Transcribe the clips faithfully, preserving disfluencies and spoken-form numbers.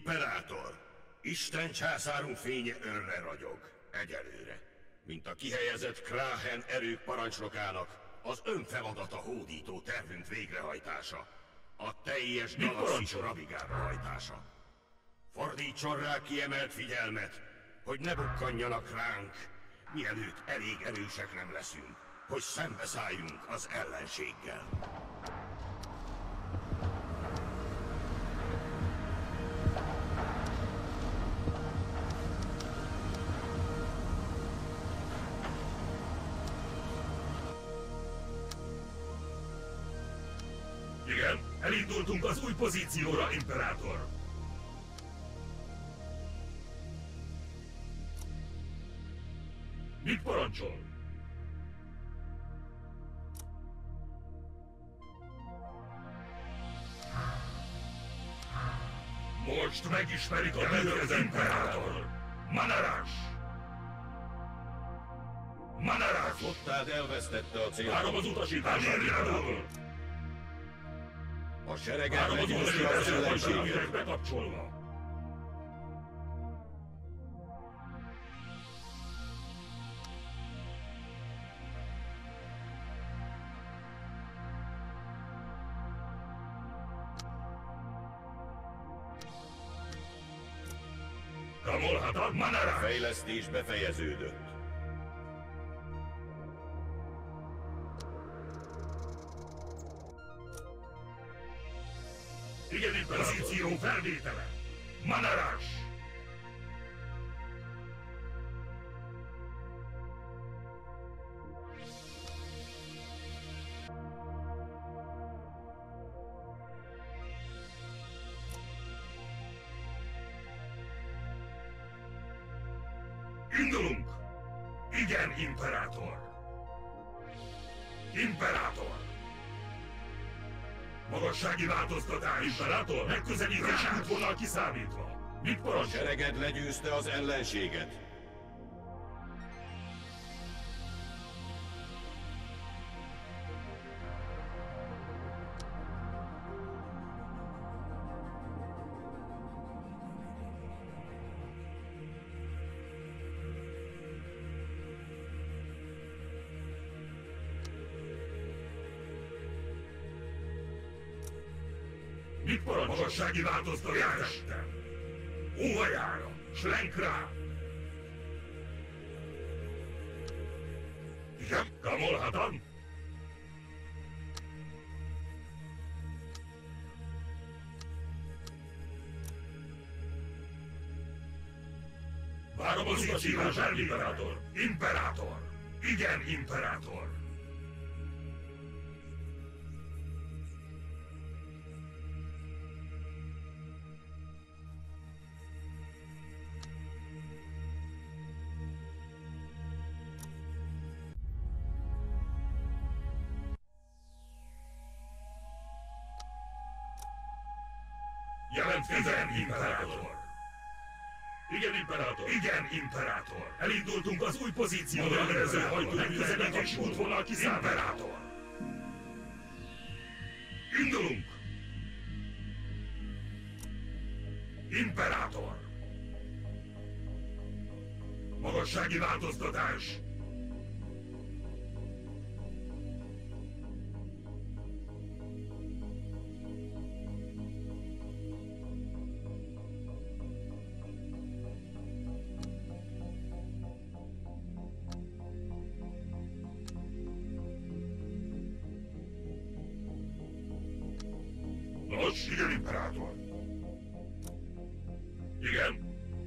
Imperátor! Isten császárunk fénye önre ragyog, egyelőre. Mint a kihelyezett Krahen erők parancsnokának, az ön feladata hódító tervünk végrehajtása. A teljes galaxis ravigára hajtása. Fordítson rá kiemelt figyelmet, hogy ne bukkanjanak ránk, mielőtt elég erősek nem leszünk, hogy szembeszálljunk az ellenséggel. Igen, elindultunk az új pozícióra, Imperátor! Mit parancsol? Most megismerik a nevét, Imperátor! Manarás! Manarás! Flottád elvesztette a célt. Várom az utasítását, Imperátor! A sereget Várom az legyőzte az ellenséget. utasítását bekapcsolva. Kamolhadan Manara! A fejlesztés befejeződött. Igen, itt pozíció felvétele! Manarás! Indulunk! Igen, Imperátor! Imperátor! Magassági változtatás! Imperátor! Megközelítési útvonal kiszámítva! Mit A parancsol? sereged legyőzte az ellenséget. Mit parancsol? Magassági változtatás! Óhajára! Slenk rá! Igen, Kamolhadan! Várom az utasítását, Imperátor! Imperátor! Igen, Imperátor! Igen, Imperátor! Igen, Imperátor! Igen, Imperátor! Elindultunk az új pozícióra, nevező hajtó megközelítési útvonal kiszámítva. Imperátor! Indulunk! Imperátor! Magassági változtatás! Nos, igen, Imperátor! Igen?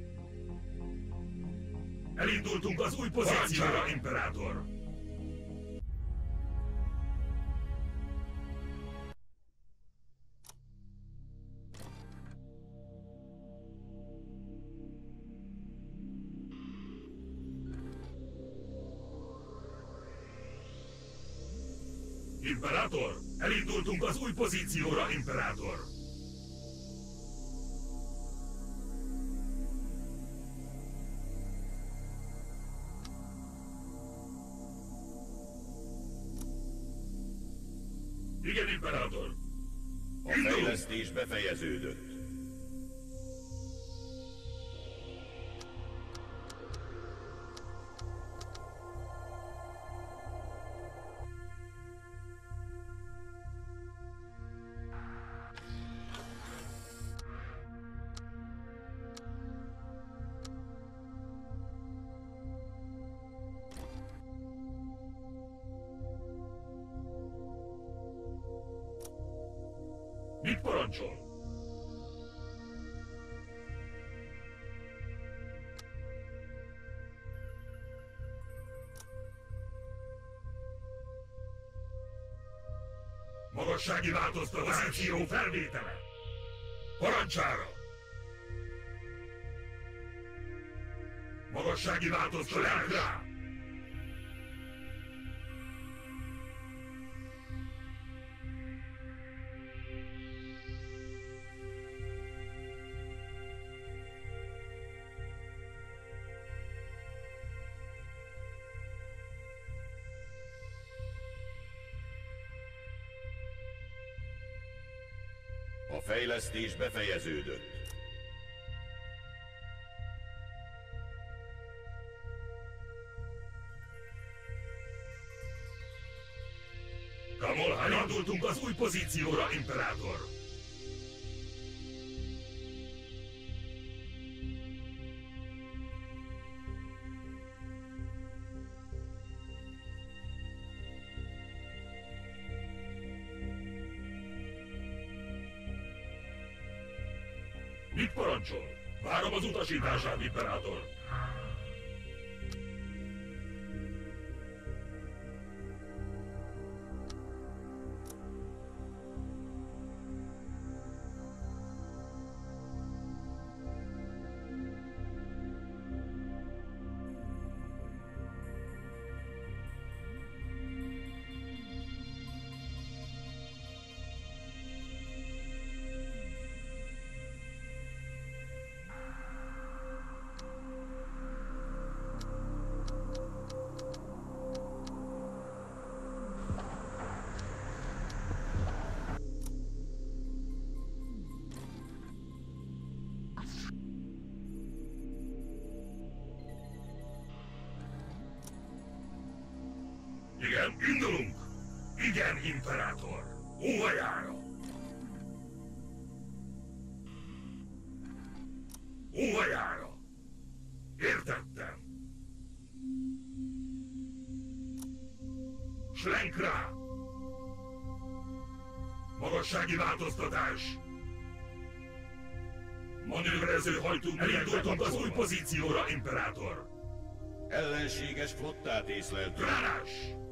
Elindultunk az új pozícióra, Imperátor! Imperátor! Elindultunk az új pozícióra, Imperátor! Igen, Imperátor! A fejlesztés befejeződött. parancsol? Magassági változtatás. Pozíció felvétele. Parancsára. Magassági változtatás. Rá. A fejlesztés befejeződött. Kamolhan, indultunk az új pozícióra, Imperátor! Mit parancsol? Várom az utasítását, Imperátor! Igen, indulunk! Igen, Imperátor! Óhajára! Óhajára! Értettem! Slenk rá! Magassági változtatás! Manőverező hajtunk, elindultunk az új pozícióra, Imperátor! Ellenséges flottát észleltünk. Rárás!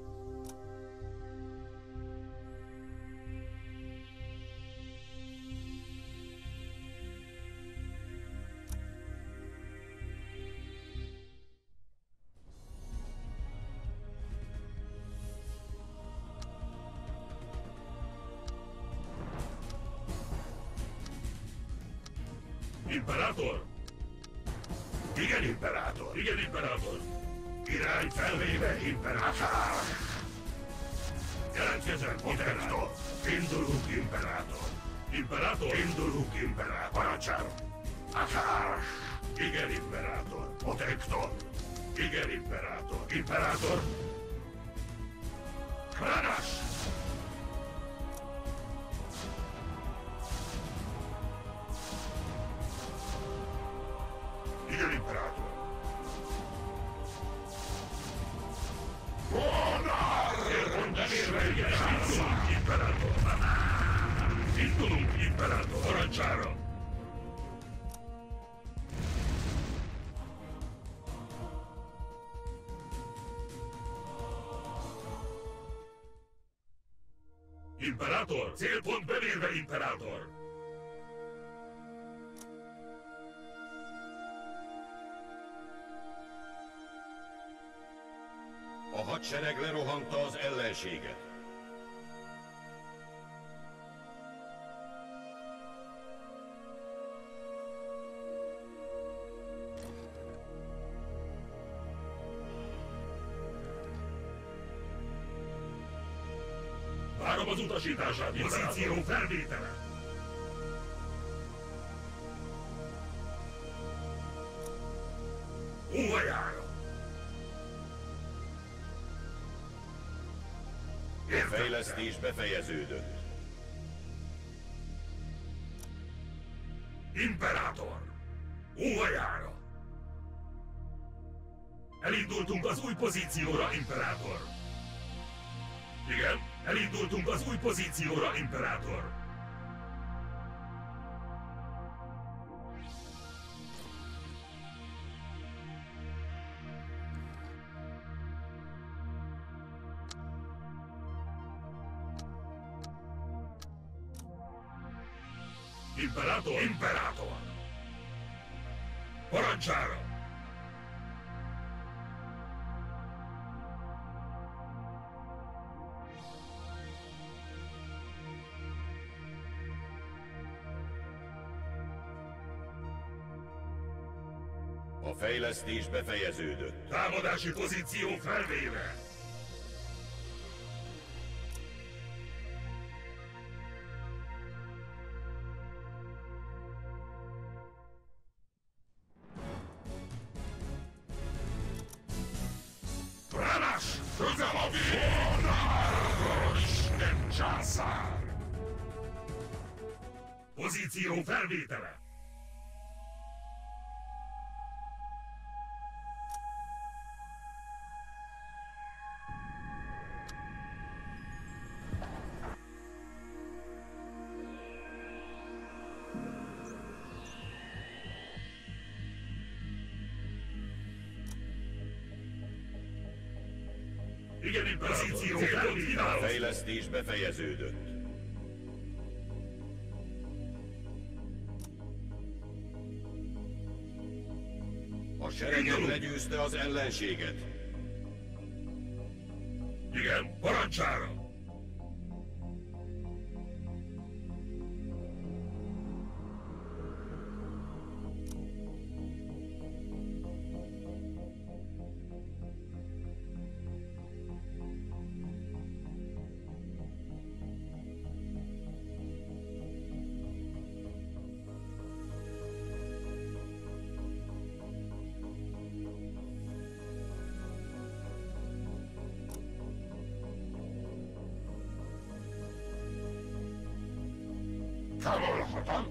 Imperátor! Igen, Imperátor! Igen, Imperátor! Irány felvéve, Imperátor! Jelentkezem, Imperátor! Indulunk, Imperátor! Imperátor! Indulunk, Imperátor! Parancsára! Akár! Igen, Imperátor! Protector! Igen, Imperátor! Imperátor! Kranas! Igen, Imperátor! Imperátor! Indulunk, Imperátor! Parancsára! Imperátor! Célpont bemérve, Imperátor! A hadsereg lerohanta az ellenséget. Várom az utasítását, pozíció felvétele! Óhajára! A fejlesztés befejeződött. Imperátor! Óhajára! Elindultunk az új pozícióra, Imperátor! Igen, elindultunk az új pozícióra, Imperátor! Imperátor! Imperátor! Parancsára! A fejlesztés befejeződött. Támadási pozíció felvéve! Pranas! Közel a vérháros! Nem császár! Pozíció felvétele! Igen, pozíció felvétele! A fejlesztés befejeződött. A seregem legyőzte az ellenséget. Igen, parancsára! Távolhatom!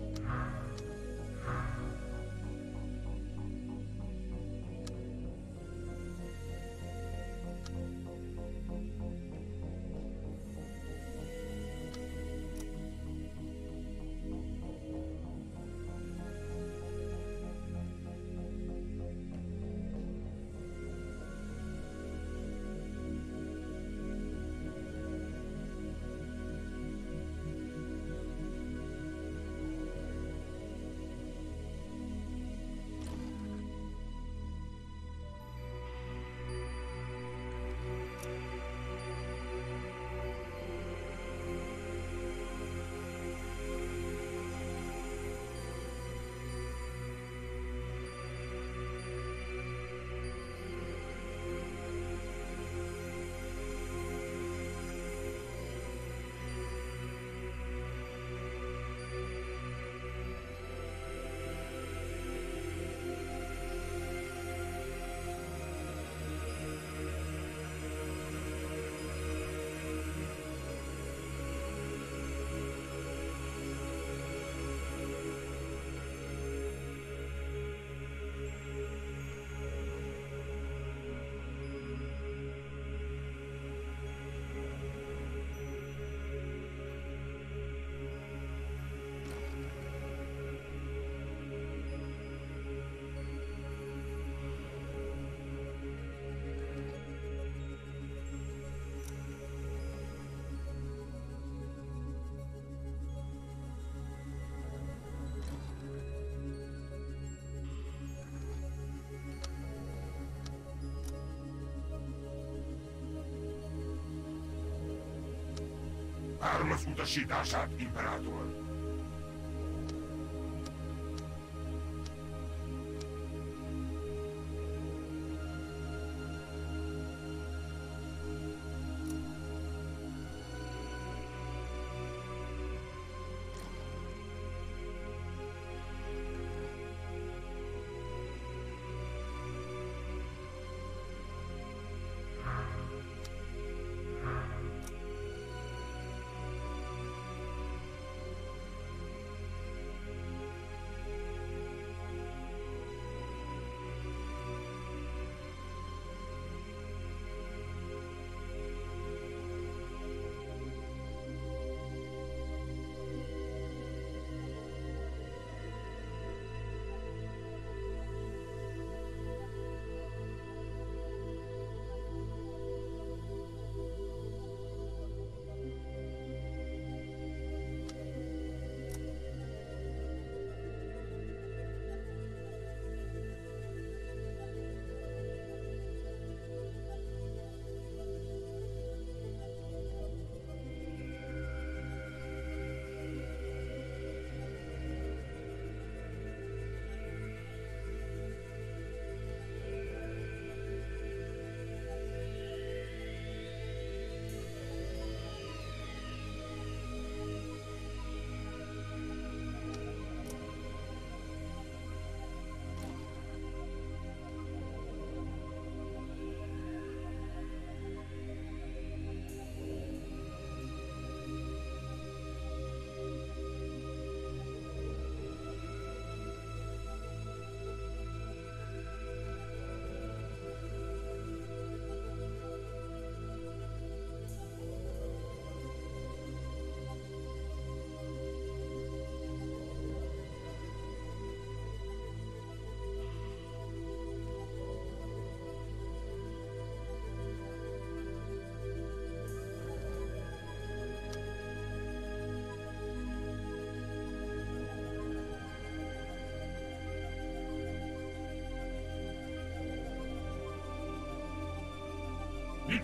Várom az utasítását, Imperátor!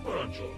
Parancsol!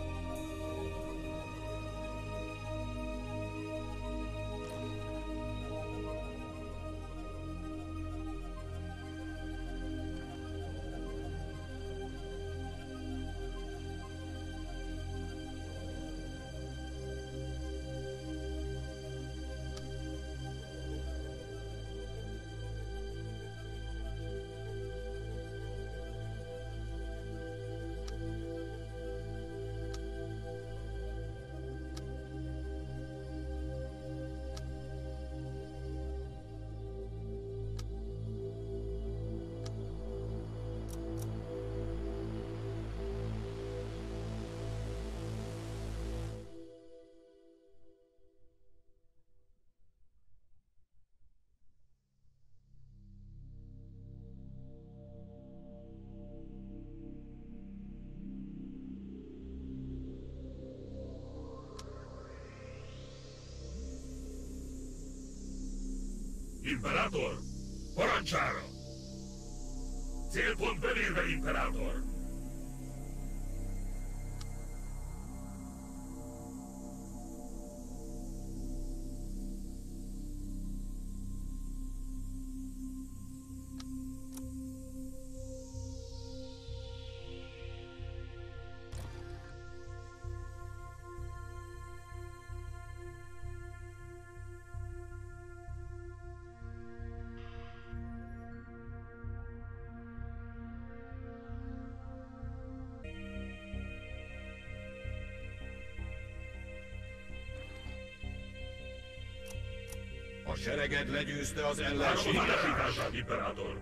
Imperátor! Parancsára! Célpont bevérve, Imperátor! A sereged legyőzte az Várom ellenséget. állásítását, Imperátor!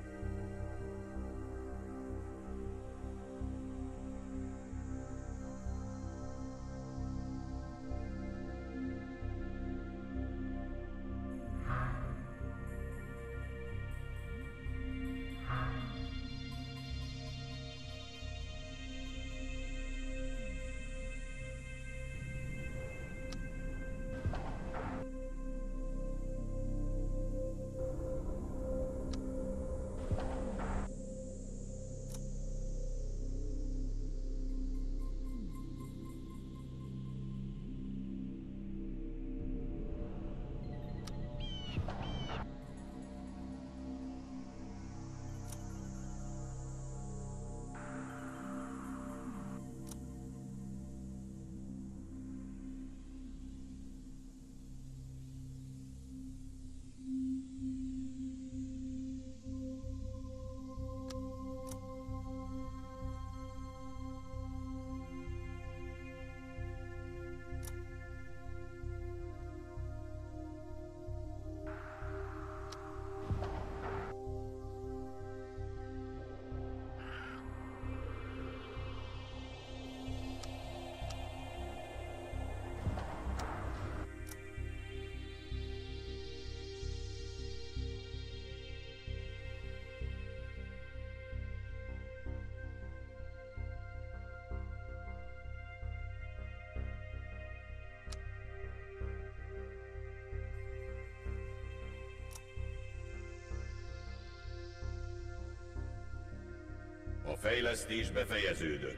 A fejlesztés befejeződött.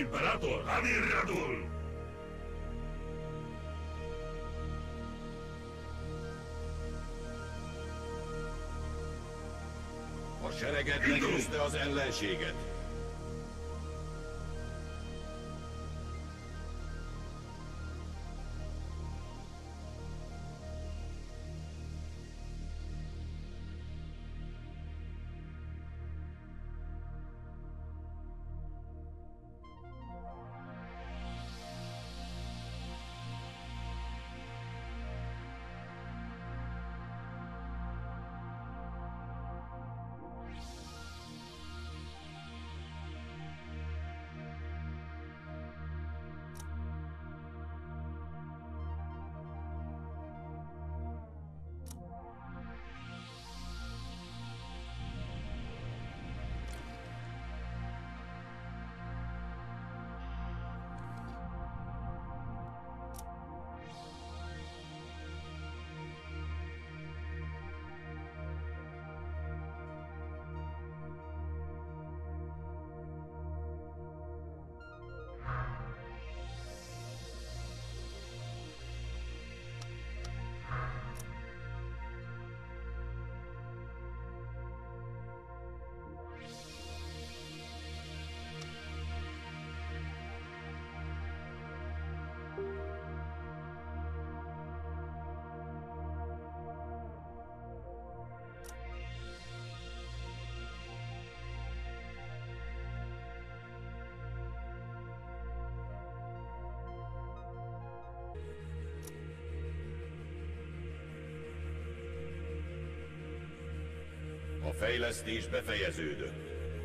Imperátor, Amir Radul! A sereged legyőzte az ellenséget. A fejlesztés befejeződött.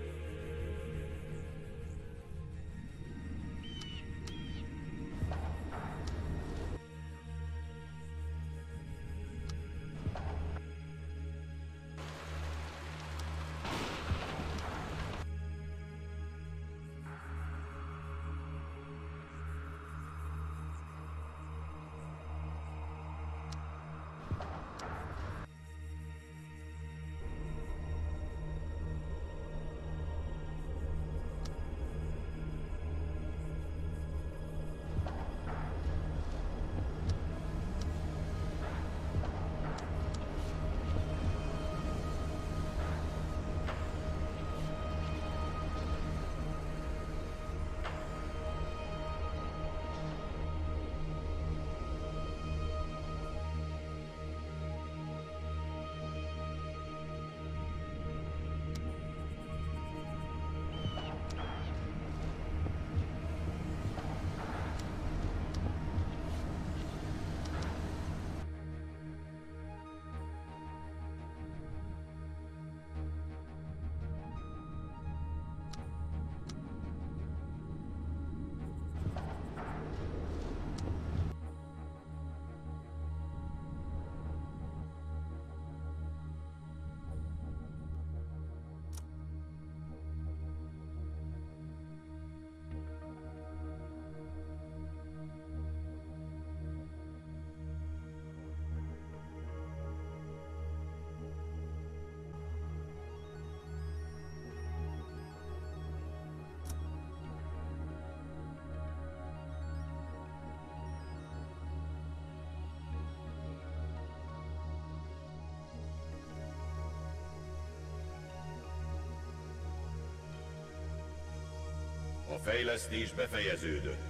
A fejlesztés befejeződött.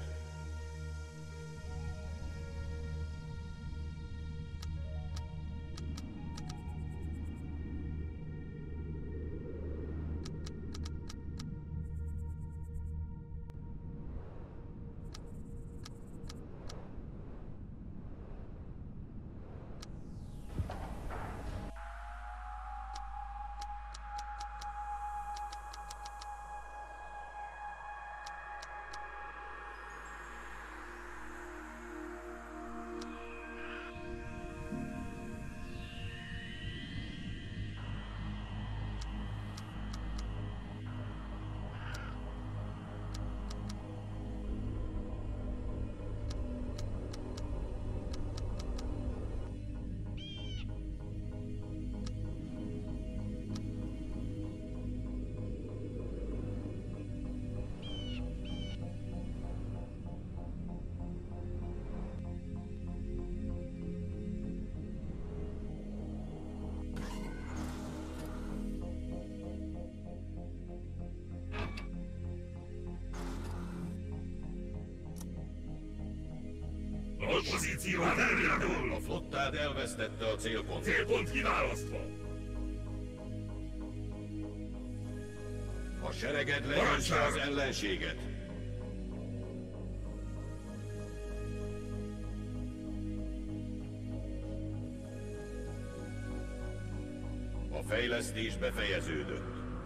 Nos, pozíció terminador! A flottád elvesztette a célpontot. Célpont kiválasztva! A sereged legyőzte az ellenséget. A fejlesztés befejeződött.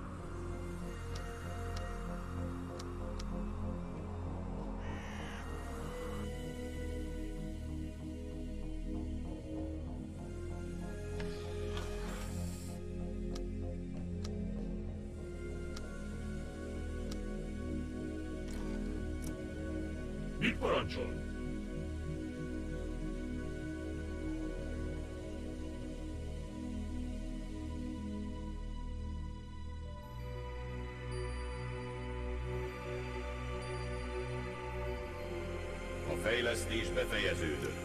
Mit parancsol? A fejlesztés befejeződött.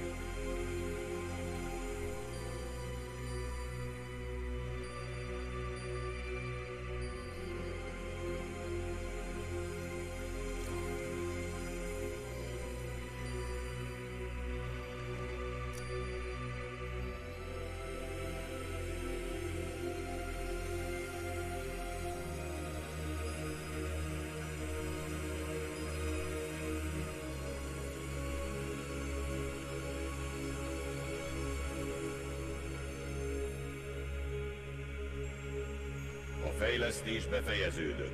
A fejlesztés befejeződött.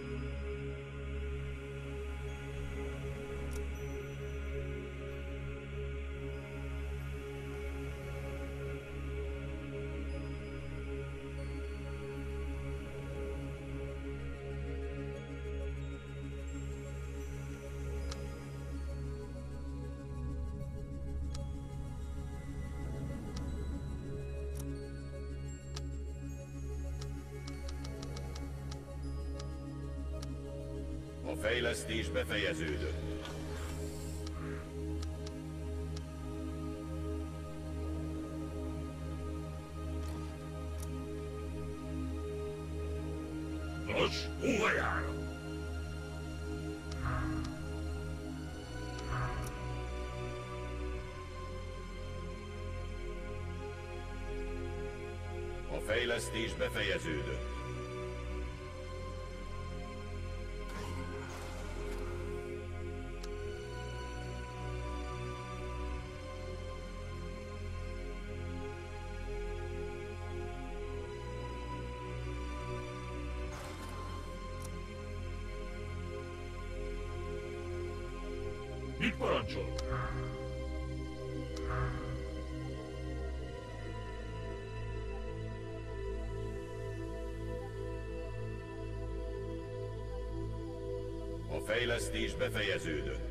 A fejlesztés befejeződött. Nos, hova jár? A fejlesztés befejeződött. Mit parancsol? A fejlesztés befejeződött.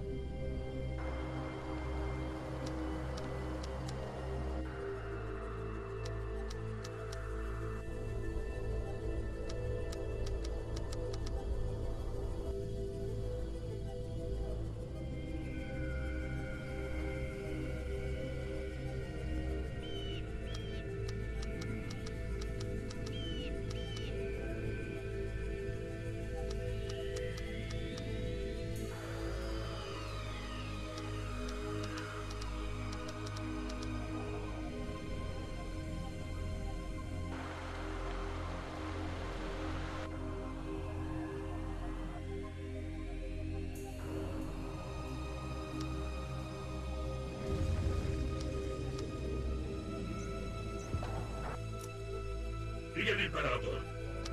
Igen, imperátor!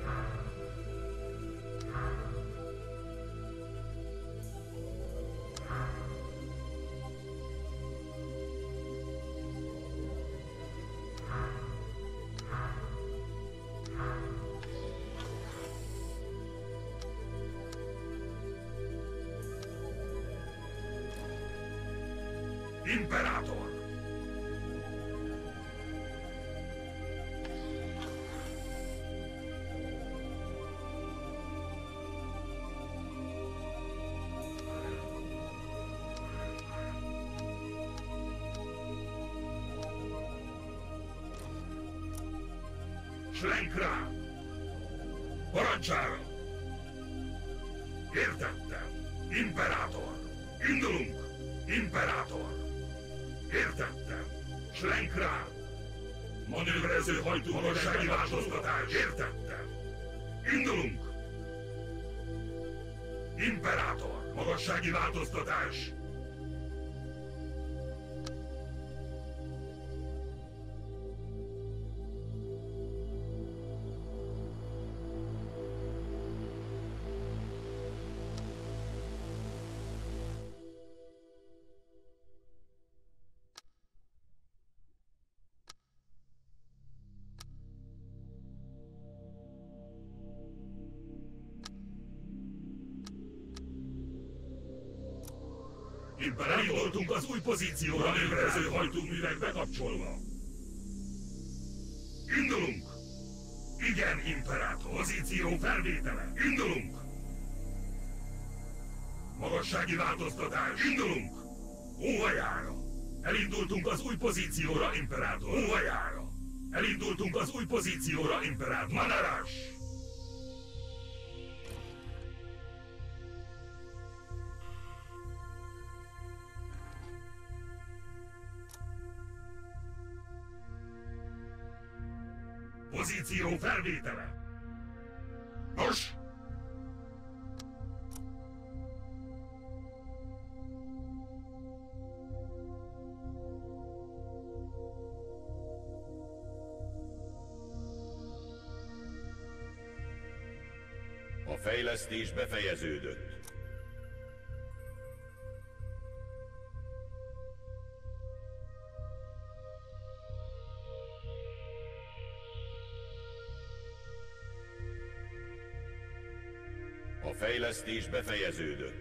Imperátor! Schlenkrá! Parancsára! Értettem! Imperátor! Indulunk! Imperátor! Értettem. Schlenk rá. Manőverező hajtó magassági változtatás. Értettem. Indulunk. Imperátor. Magassági változtatás. Elindultunk az új pozícióra, manőverező hajtóművek bekapcsolva. Indulunk! Igen, Imperátor! Pozíció felvétele! Indulunk! Magassági változtatás! Indulunk! Óhajára! Elindultunk az új pozícióra, Imperátor! Óhajára! Elindultunk az új pozícióra, Imperátor! Manarás! Pozíció felvétele! Nos! A fejlesztés befejeződött. A fejlesztés befejeződött.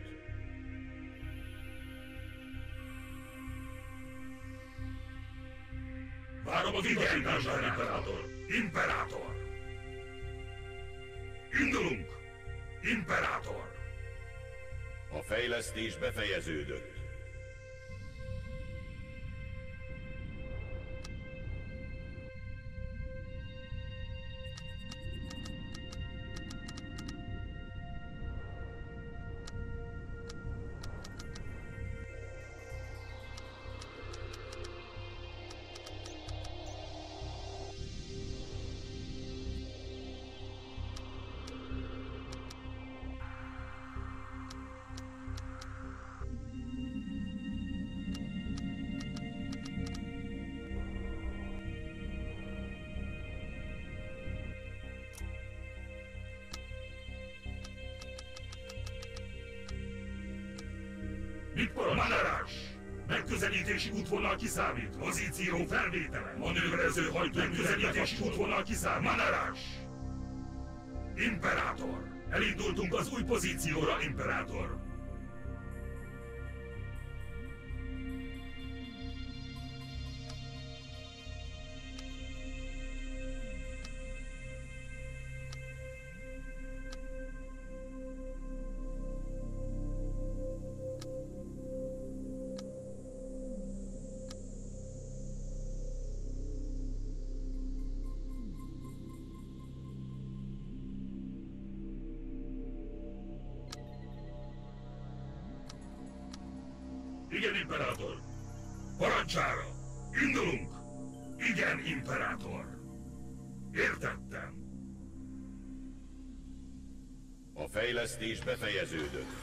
Várom az utasítását, Imperátor! Imperátor! Indulunk! Imperátor! A fejlesztés befejeződött. Mit parancsol? Megközelítési útvonal kiszámít. Pozíció felvétele. Manőverező hajtó. Megközelítési útvonal kiszámít. Manarás! Imperátor! Elindultunk az új pozícióra, Imperátor! Igen, Imperátor! Parancsára! Indulunk! Igen, Imperátor! Értettem! A fejlesztés befejeződött.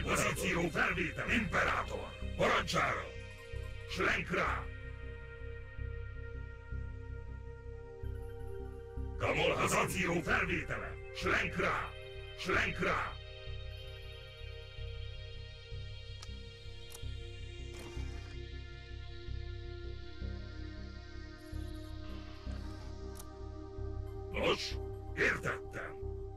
Imperátor. Pozíció felvétel. Imperátor. Parancsára. Slenk rá. Kamol pozíció felvétele. Slenk rá. Slenk rá. Nos, értettem.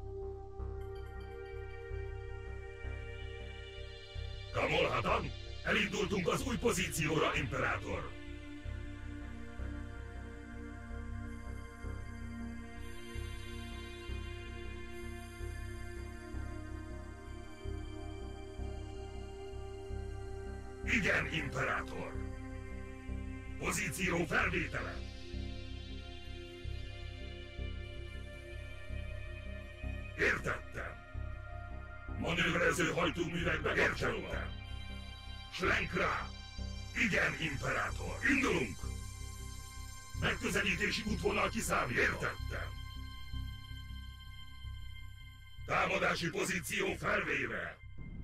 Kamol Hatan, elindultunk az új pozícióra, Imperátor. Igen, Imperátor. Pozíció felvétele. Értettem. Manőverező hajtóművekbe értettem. Slenk rá. Igen, Imperátor. Indulunk. Megközelítési útvonal kiszámítva. Értettem. Támadási pozíció felvéve.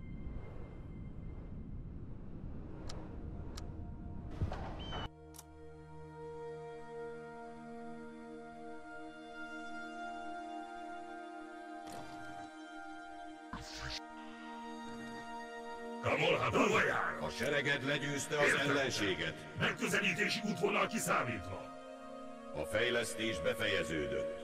A sereged legyőzte az Értettem. ellenséget. Megközelítési útvonal kiszámítva. A fejlesztés befejeződött.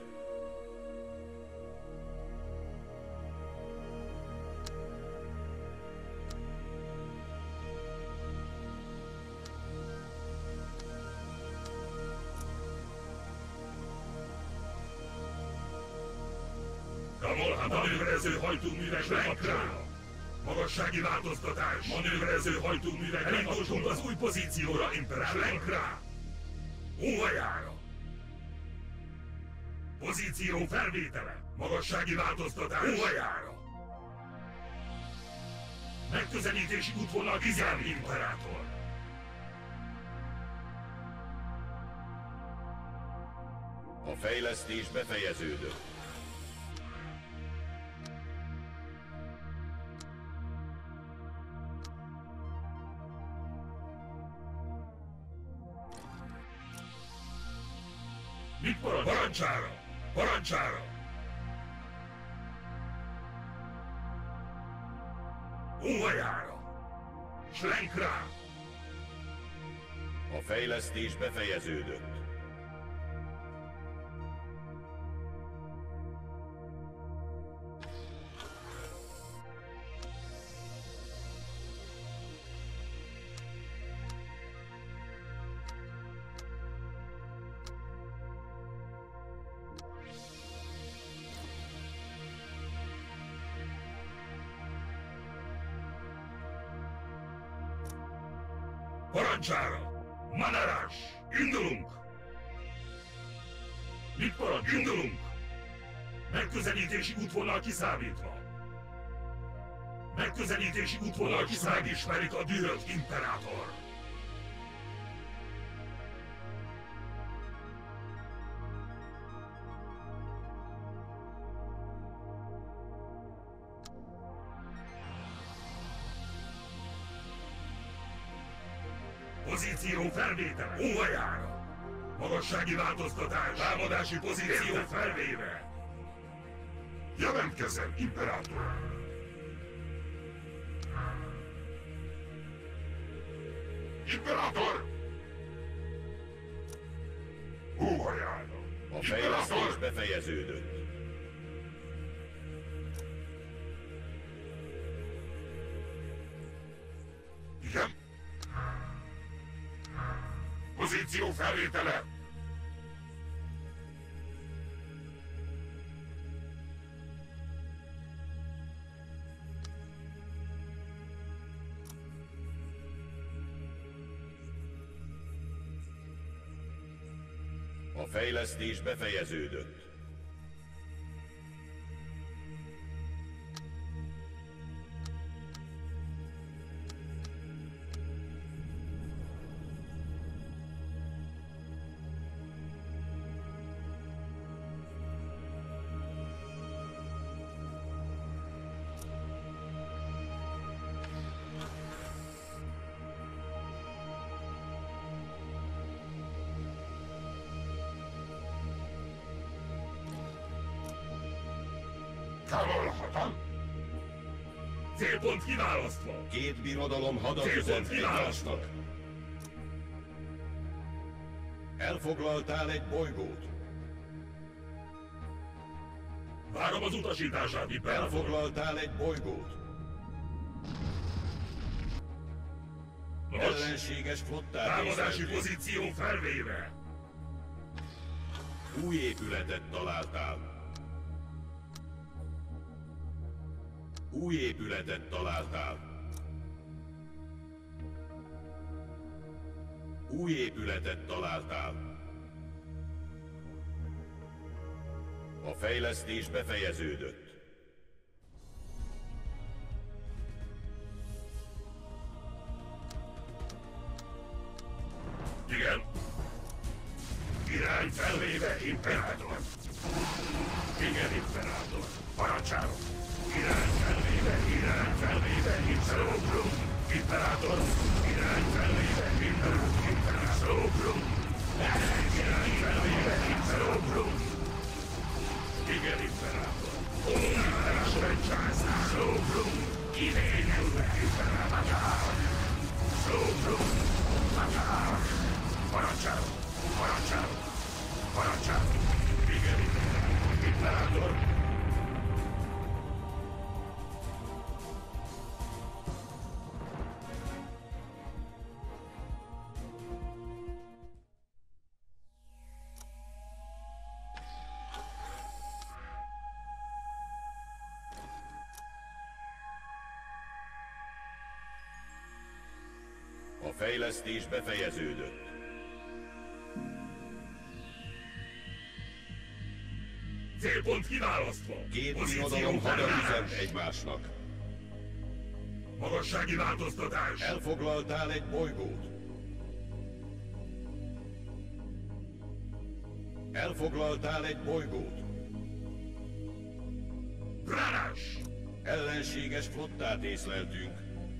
Kamol manőverező hajtóművek lekapcsolva. Magassági változtatás. Manőverező hajtóművek elindultunk az új pozícióra, Imperátor. Slenk rá. Óhajára. Pozíció felvétele. Magassági változtatás. Óhajára. Megközelítési útvonal kizárt, Imperátor. A fejlesztés befejeződött. Mit parancsol? Parancsára! Parancsára! Óhajára! Slenk rá! A fejlesztés befejeződött. Parancsára! Manarás! Indulunk! Mit parancs? Indulunk! Megközelítési útvonal kiszámítva. Megközelítési útvonal kiszámítva. Megismerik a dühöt, Imperátor! Pozíció felvétele. Óhajára. Magassági változtatás. Támadási pozíció felvéve. Jelentkezem, Imperátor. Imperátor! Óhajára. A fejlesztés befejeződött. Igen? Pozíció felvétele! A fejlesztés befejeződött. Elszámolhatom. Célpont kiválasztva. Két birodalom hadat üzent egymásnak. Elfoglaltál egy bolygót. Várom az utasítását, Imperátor. Elfoglaltál egy bolygót. Nos, ellenséges flottát támadási észleltünk. pozíció felvéve. Új épületet találtál. Új épületet találtál. Új épületet találtál. A fejlesztés befejeződött. Igen. Irány felvéve, Imperátor. Igen, Imperátor. Parancsárom. Irány felvéve, irány felvéve, Imperátor. Imperátor. Irány felvéve, Imperátor. Imperátor. Irány felvéve, Imperátor. Igen, Imperátor. Imperátor, császár. Irényelve, Imperátor. Szóbrum. Parancsárom. Parancsárom. Parancsárom. Igen, Imperátor. A fejlesztés befejeződött. Célpont kiválasztva. Két Pozíció birodalom hadat felállás. üzent egymásnak. Magassági változtatás. Elfoglaltál egy bolygót. Elfoglaltál egy bolygót. Bránás. Ellenséges flottát észleltünk.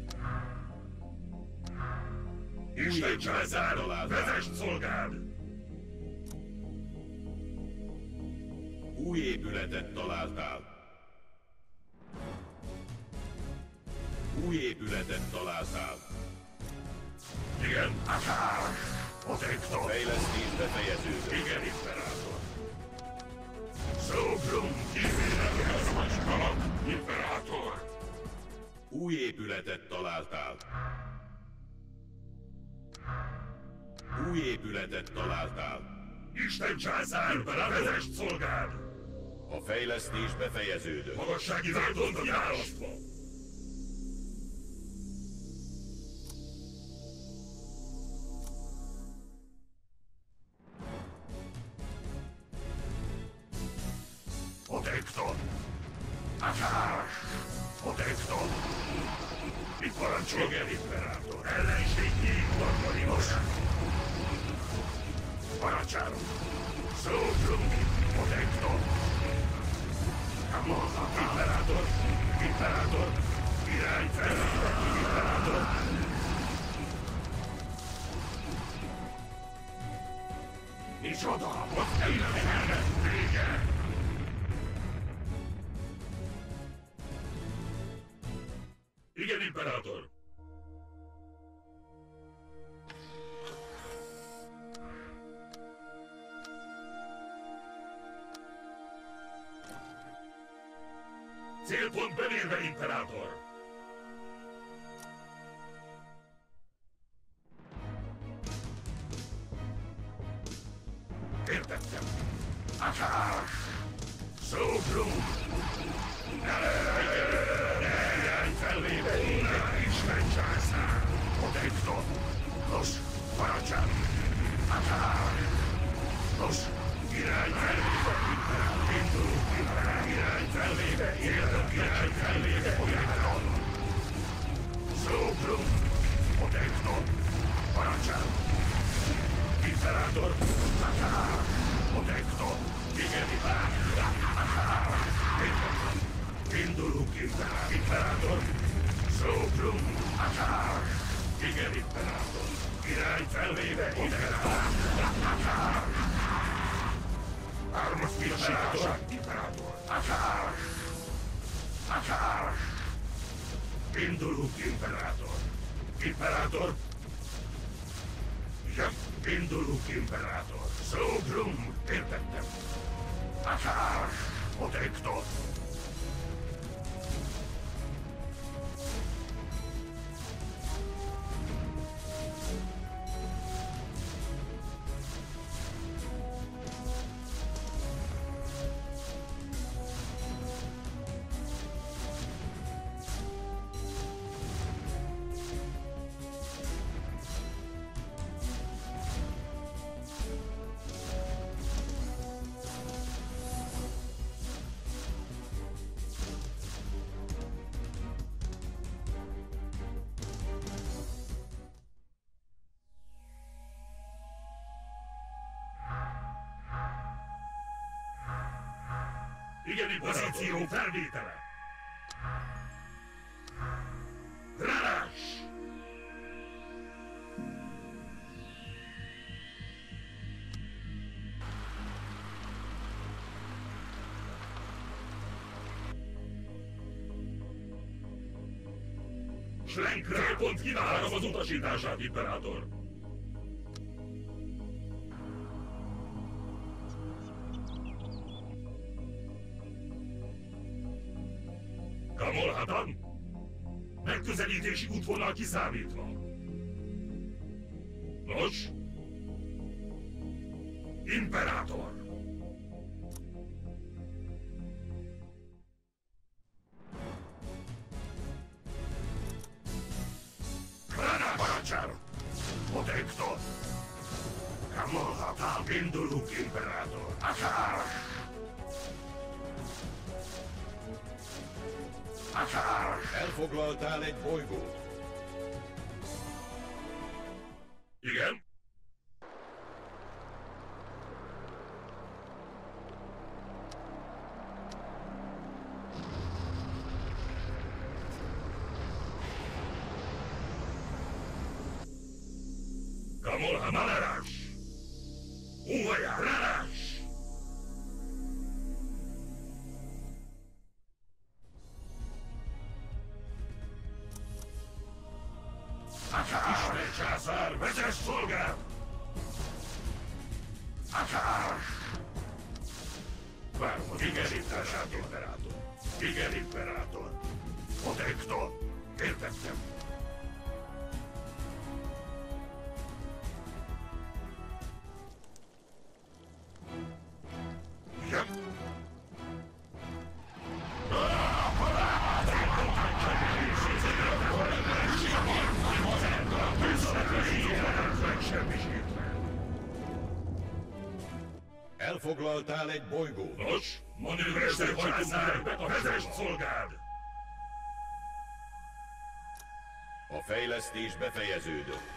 Isten császár, vezest szolgád. Új épületet találtál. Új épületet találtál. Igen, akár. Protector. Fejlesztés befejeződött. Igen, Imperátor. Szóbrum, kivéleges macskak, Imperátor. Új épületet találtál. Új épületet találtál. Isten császár, vezest szolgád. A fejlesztés befejeződött. Magassági változtatás. Protector. Akár. Protector. Itt parancsol. Igen, Imperátor. Ellenség nyíltvarvaninos. Parancsárom. Szóbrum. Protector. Imperátor. Imperátor. Irány fel. Imperátor. Micsoda? Ott ellenőrnek vége. Igen, Imperátor. Célpont belérve, Imperátor. Értettem. Akár. Szóbrum. Irány felvéve, Isten császár. Protector. Nos, parancsárom. Akár. Nos, irány felvéve, indulunk, irány felvéve, érdem, irány felvéve, Protector. Szóbrum. Protector. Parancsárom. Imperátor. Akár. Protector. Igen, Imperátor. Indulunk, Imperátor. Szóbrum. Akár. Igen, Imperátor. Irány felvéve, Imperátor. Ármas Imperátor. Imperátor. Akár. Indulunk, Imperátor! Imperátor! Igen, indulunk, Imperátor! Szógrum, értettem! Akár! Protector! Igeni pozíció felvétele! Rárás! Schlenk célpont kívánok az utasítását, Imperátor! Kamolhatan? Megközelítési útvonal kiszámítva. Nos? Imperátor! Granát parancsára! Protector! Kamolhatan, indulunk, Imperátor! Akár! Akár! Elfoglaltál egy bolygót. Igen? Kamolha Malerás! Óvajá, Rárás! Isten császár, vezess szolgál! Akár! Várom az igazítását, Imperátor. Igen, Imperátor. Protector. Értettem. Igen? Elfoglaltál egy bolygót. Nos, manőverző hajtunk a vezest szolgáld! A fejlesztés befejeződött.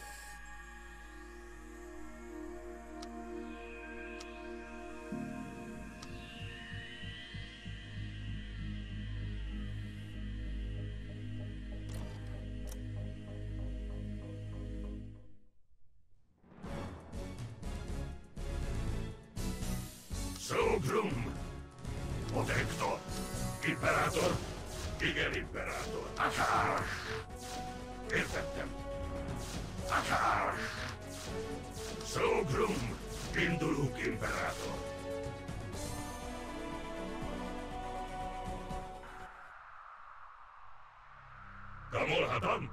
Szógrum! Protector! Imperátor! Igen, Imperátor! Akár! Értettem! Akár! Szógrum! Indulunk, Imperátor! Kamolhatan!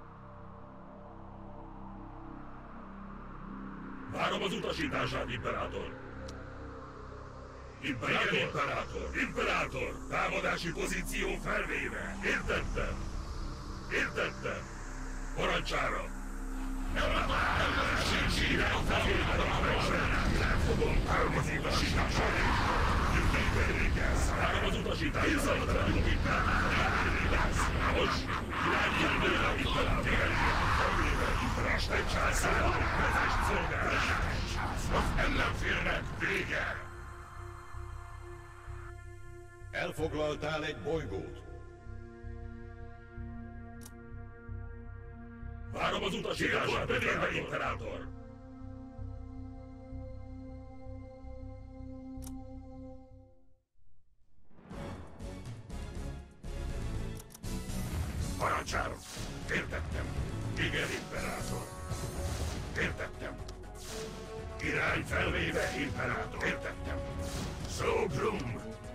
Várom az utasítását, Imperátor! Imperátor! Igen, Imperátor! Imperátor! Támadási pozíció felvéve! Értettem! Értettem! Parancsára! Nem fogom várom az utasítását! Várom az utasítását! Most! Irányítőre, Imperátor! Isten császár! Vezest szolgál! Az ellenfélnek vége! Elfoglaltál egy bolygót. Várom az utasítását, Imperátor! Imperátor! Parancsárom. Értettem. Igen, imperátor. Értettem. Irány felvéve, imperátor. Értettem. Szógrum.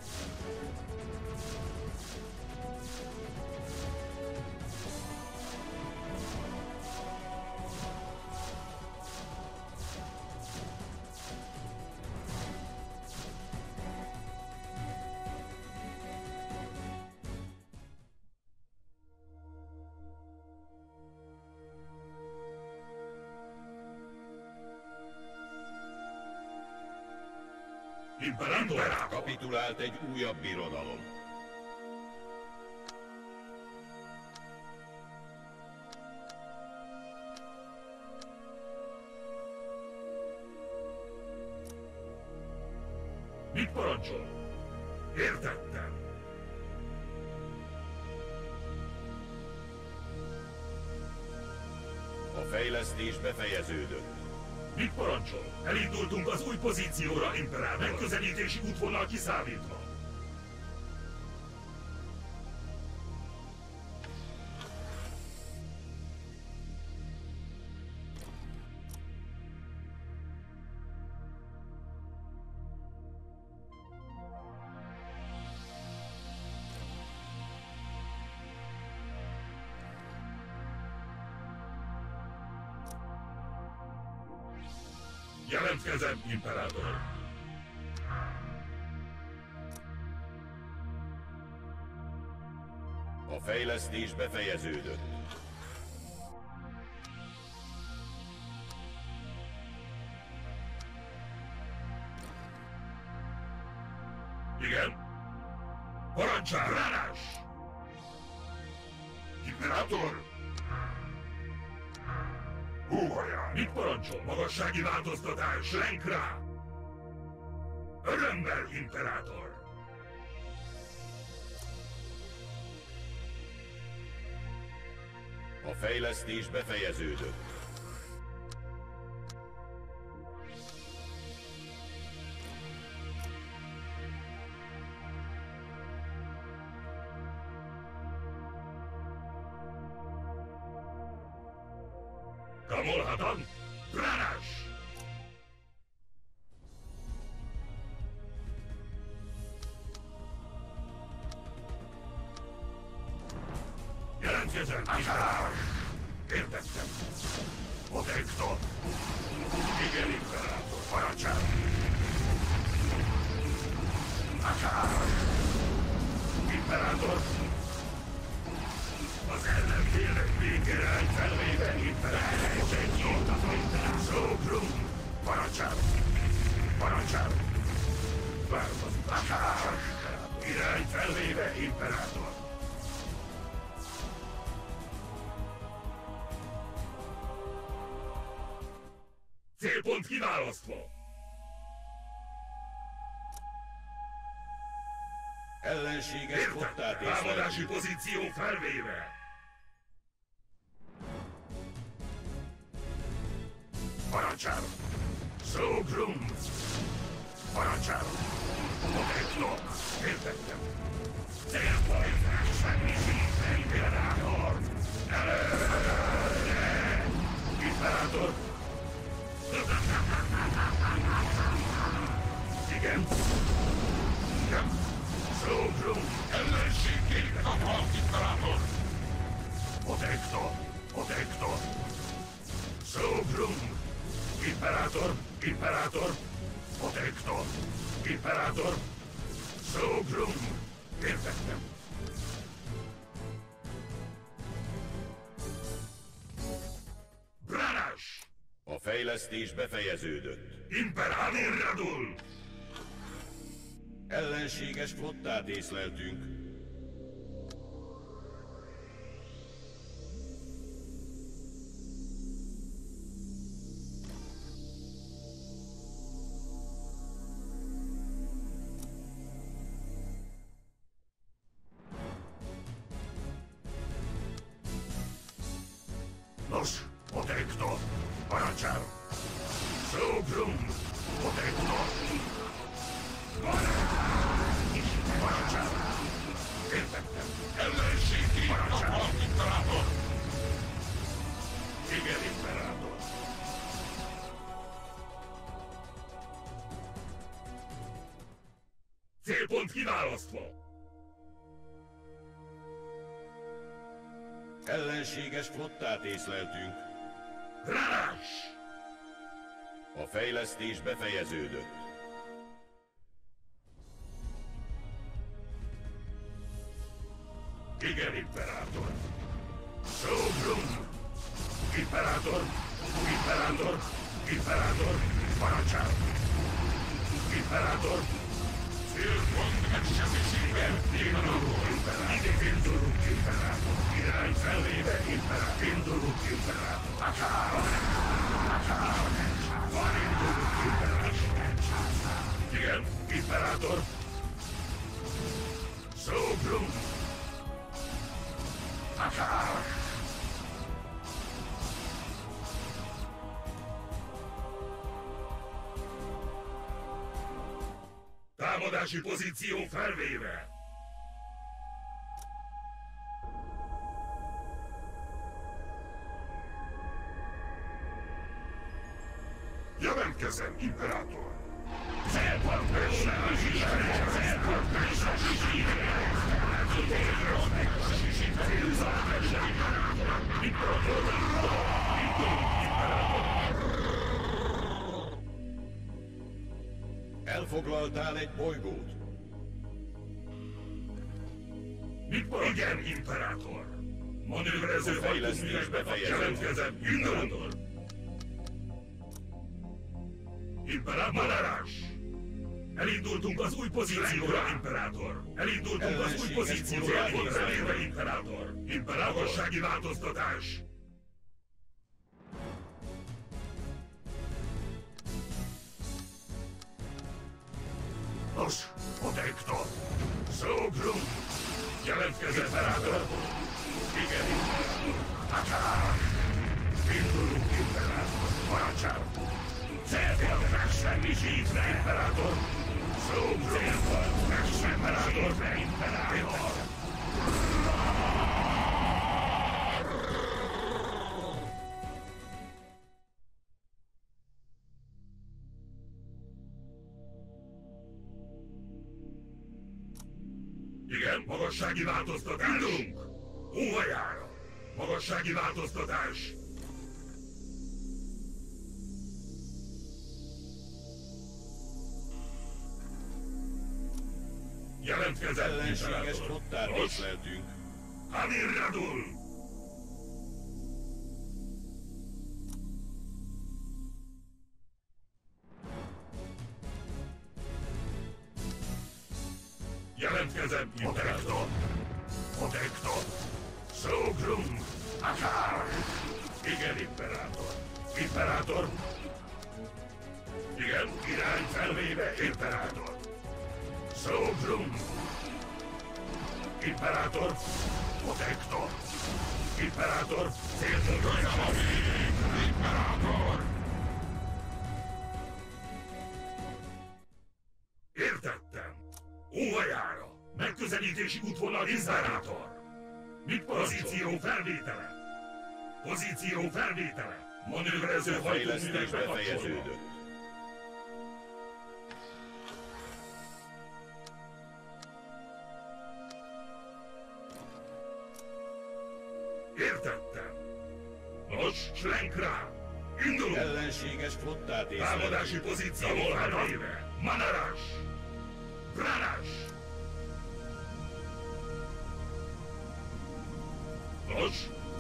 Imperátor! Kapitulált egy újabb birodalom. Mit parancsol? Értettem. A fejlesztés befejeződött. Mit parancsol? Elindultunk az új pozícióra, imperátor. Megközelítési útvonal kiszámítva. Jelentkezem, imperátor! A fejlesztés befejeződött. Igen? Parancsárás! Imperátor! Húhaján! Mit parancsol? Magassági változtatás, lenk rá! Örömmel, imperátor! A fejlesztés befejeződött. Kamolhadan! Pránás! Jelentkezem! Akár! Értettem. Protector! Igen, imperátor, parancsál! Akár! Imperátor! Az ellenfélnek végirány felvéve, imperátor! Egy nyíltató imperátor! Szógrum! Parancsál! Parancsál! Vározunk! Akár! Irány felvéve, imperátor! Célpont kiválasztva! Ellenséges flottát Értettem! Támadási észleltünk. pozíció felvéve! Parancsál! Szógrum! Parancsál! Protector! Értettem. Célpont! Semmisítve, imperátor! Előre! Imperátor! Igen? Igen? Szógrum! Ellenség képet akar, imperátor! Protector! Protector! Szógrum! Imperátor! Imperátor! Protector! Imperátor! Szógrum! Értettem. Bránás! A fejlesztés befejeződött. Imperátor radul! Ellenséges flottát észleltünk. Nos, Protector! Parancsál! Szógrum! Protector! Parancsál! választva. Ellenséges flottát észleltünk. Rás! A fejlesztés befejeződött. Igen, Imperátor. Sóbrum! Imperátor! Imperátor! Imperátor! Parancsára! Imperátor! Célpont megsemmisítve! Indulunk, Imperátor! Indulunk, Imperátor! Irány felvéve, Imperátor! Indulunk, Imperátor! Akár! Akár! Van indulunk, Imperátor! Igen, Imperátor! Sóbrum! Akár! Támadási pozíció felvéve! Jelentkezem, Imperátor! Célpont megsemmisítve! Célpont megsemmisítve! Imperátor! Elfoglaltál egy bolygót. Mit van? Igen, Imperátor! Manőverező fejlesztés befejeződött. Jelentkezem, Imperátor! Imperátor! Malerás! Elindultunk az új pozícióra, Imperátor! Elindultunk az új pozícióra, Imperátor! Imperátor! Imperátorsági változtatás! Nos, Protector! Sógrum! Jelentkezett, Imperátor! Igen, Imperátor! Akár! Indulunk, Imperátor! Parancsára! Célpont megsemmisítve, Imperátor! Sógrum! Célpont megsemmisítve, Imperátor! Igen, magassági változtatás! Indulunk! Óhajára! Magassági változtatás! Jelentkezett, Ellenséges flottát észleltünk. Amir Radul! Jelentkezem, Protector! Protector! Sógrum! Akár! Igen, Imperátor! Imperátor! Igen, irány felvéve, Imperátor! Sógrum! Imperátor! Protector! Imperátor! Célpont! Imperátor! Értettem! Óhajára! Megközelítési útvonal, Imperátor! Mit pozíció felvétele? Pozíció felvétele! Manőverező A fejlesztés hajtóművek bekapcsolva! befejeződött. Értettem! Nos, slenk rá! Indulunk! Ellenséges flottát észleltünk. Támadási pozíció felvéve! Manarás! Branás! Nos?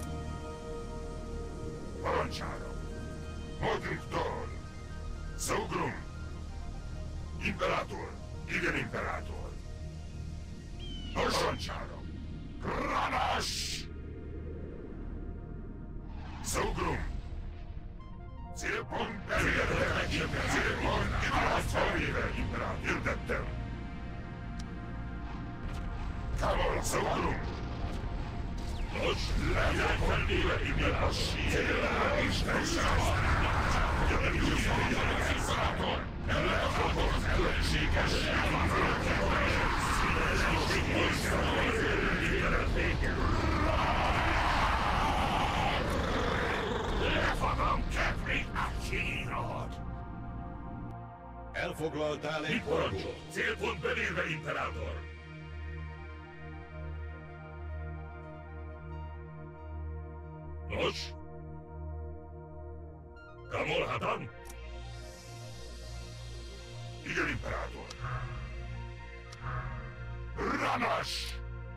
Parancsára! Hadriktal! Sógrum! Imperátor! Igen, Imperátor! Parancsára! Branás! Sógrum! Célpont elérhetőleg! Célpont irány felvéve, Imperátor! Értettem! Kaval, Sógrum! Nos, irány felvéve, Imperátor! Célpont Isten számára! Jöjjön, Imperátor! Ellenfogom az ellenséges! Lefogom kedvét a csírod! Elfoglaltál egy Mit bolygót. parancsol? Célpont belérve, Imperátor! Nos? Kamolhatam? Igen, imperátor. Ranas!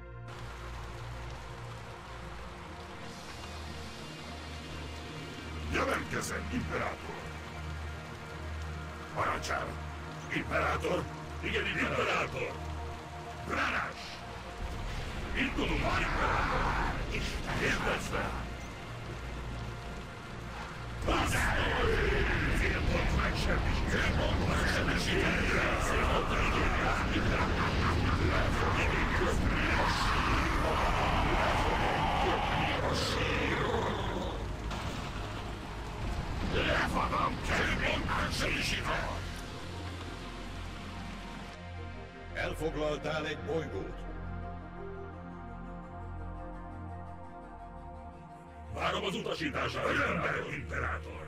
Jelentkezem, imperátor! Parancsára! Imperátor! Igen, imperátor! Ranas! Indulunk, imperátor! Értezve! Célpont megsemmisíteni! Célpont megsemmisíteni! Célpont megsemmisíteni! Le fogom köpni a sírba! Le fogom köpni a sírba! Le fogom köpni a sírba! Elfoglaltál egy bolygót. Várom az utasítását, ember, imperátor!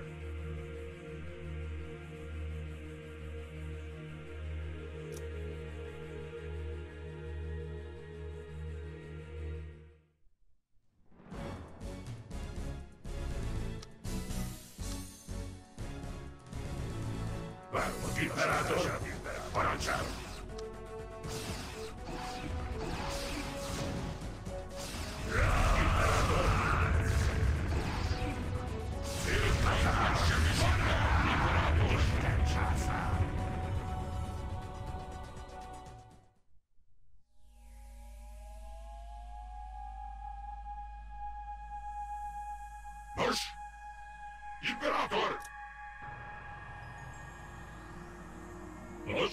Várom az imperátor, parancsára! Nos? Imperátor! Nos?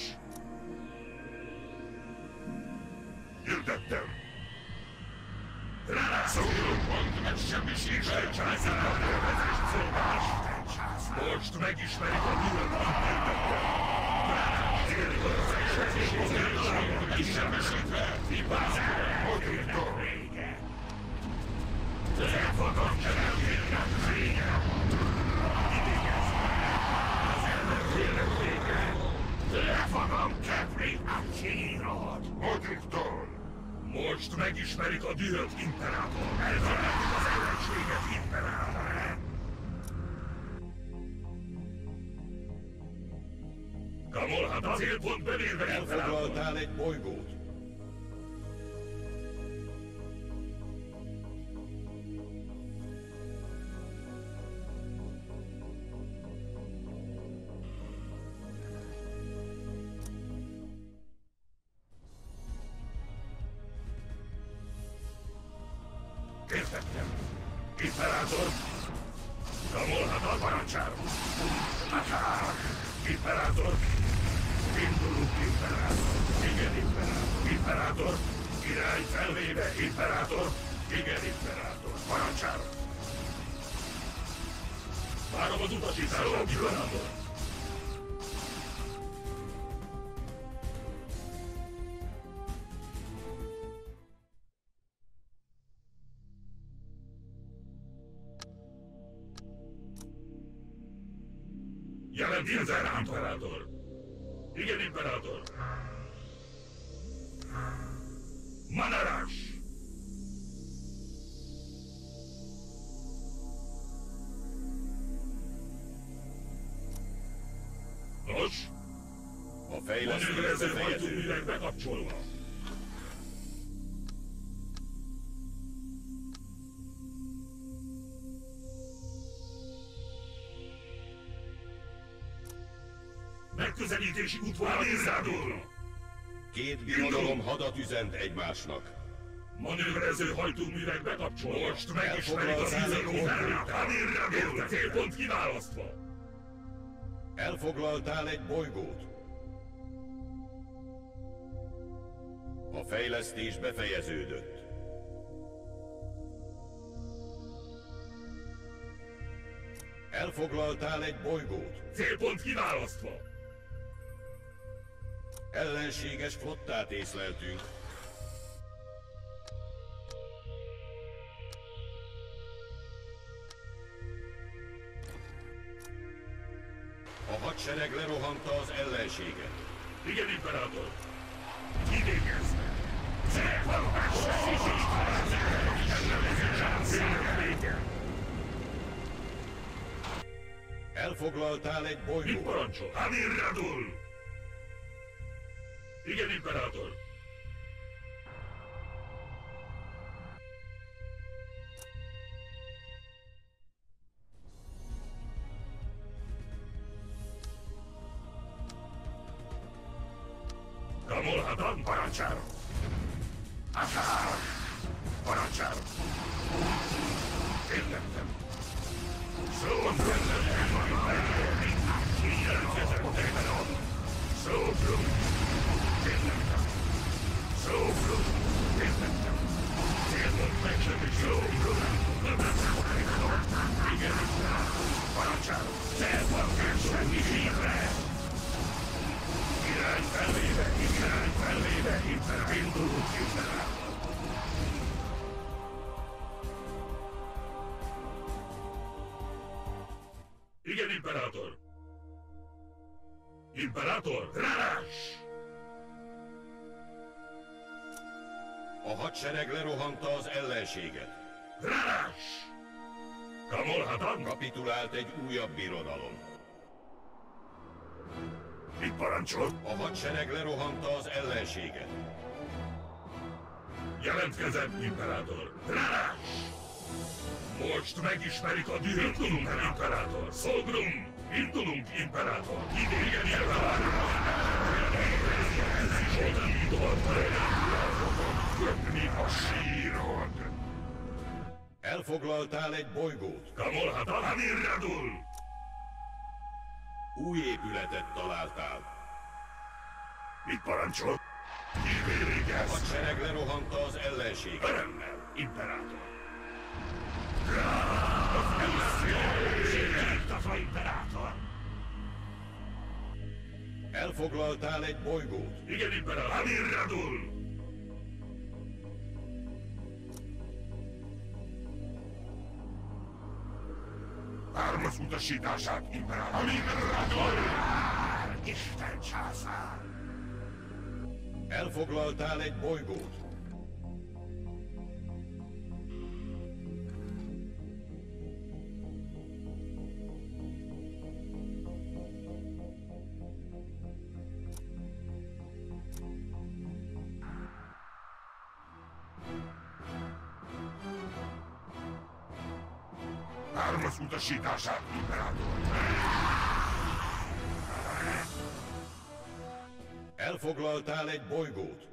Hirdettem! Rászólunk, mondd meg semmisítve, császár a tervezést szolgást! Most megismerik a gyűlöt, hirdettem! Semmisítve, hibázol, modultól! Elfogom cselekvénynek vége! Az ellenfélnek vége! Le fogom köpni a sírod! Modultól! Most megismerik a dühöt, imperátor! Elfelejtik az ellenséget, imperátor! Kamolhatam! A célpont belérve, imperátor! Elfoglaltál egy bolygót. Értettem. Imperátor! Kamolhatam, parancsára! Imperátor! Indulunk, imperátor! Igen, imperátor! Imperátor! Irány felvéve, imperátor! Igen, imperátor! Parancsára! Várom az utasítását, imperátor! Jelentkezzen, imperátor! Igen, imperátor! Manarás! Nos? A fejlesztés Manőverező befejeződött. hajtóművek bekapcsolva! Megközelítési útvonal észrádóra! Két birodalom hadat üzent egymásnak. Manőverező hajtóművek bekapcsolva! Most megismerik az Elfoglaltál egy ízelóterát! Érte célpont kiválasztva! Elfoglaltál egy bolygót. A fejlesztés befejeződött. Elfoglaltál egy bolygót. Célpont kiválasztva! Ellenséges flottát észleltünk. A hadsereg lerohanta az ellenséget. Igen, imperátor! Kivégezve! Célpont megsemmisítve! Vége! Elfoglaltál egy Mit bolygót. parancsol? Amir Radul! Igen, imperátor! Kamol Hadan parancsára! Akár! Parancsára! Értettem! Szóval Szóval értettem! Szóval értettem! Célzott meg semmi szóval! Igen, parancsára! Célban kell semmi hívre! Irány felvéve, irány felvéve, imperátor! Indulunk, imperátor! Igen, imperátor! Imperátor! Rárás! A hadsereg lerohanta az ellenséget. Rárás! Kamol Hadan! Kapitulált egy újabb birodalom. Mit parancsol? A hadsereg lerohanta az ellenséget. Jelentkezem, imperátor! Rárás! Most megismerik a dühöt, indulunk, imperátor! Szolgrum! Indulunk, imperátor! Idegen imperátor! Ez is olyan köpni a sírod! Elfoglaltál egy bolygót. Kamol Hadan! Amir Radul! Új épületet találtál. Mit parancsol? Kivérik A ezt! hadsereg lerohanta az ellenséget. Örömmel, imperátor! Imperátor! Elfoglaltál egy bolygót. Igen, imperátor! Amir Radul! Várom az utasítását, imperátor! Amir Radul! Isten császár! Elfoglaltál egy bolygót. Várom az utasítását, imperátor! Elfoglaltál egy bolygót.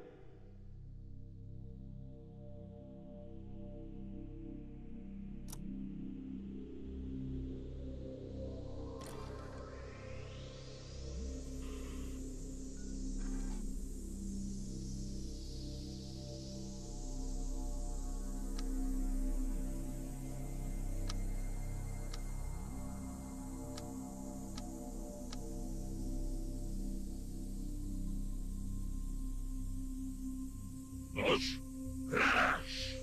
Nos, rárás!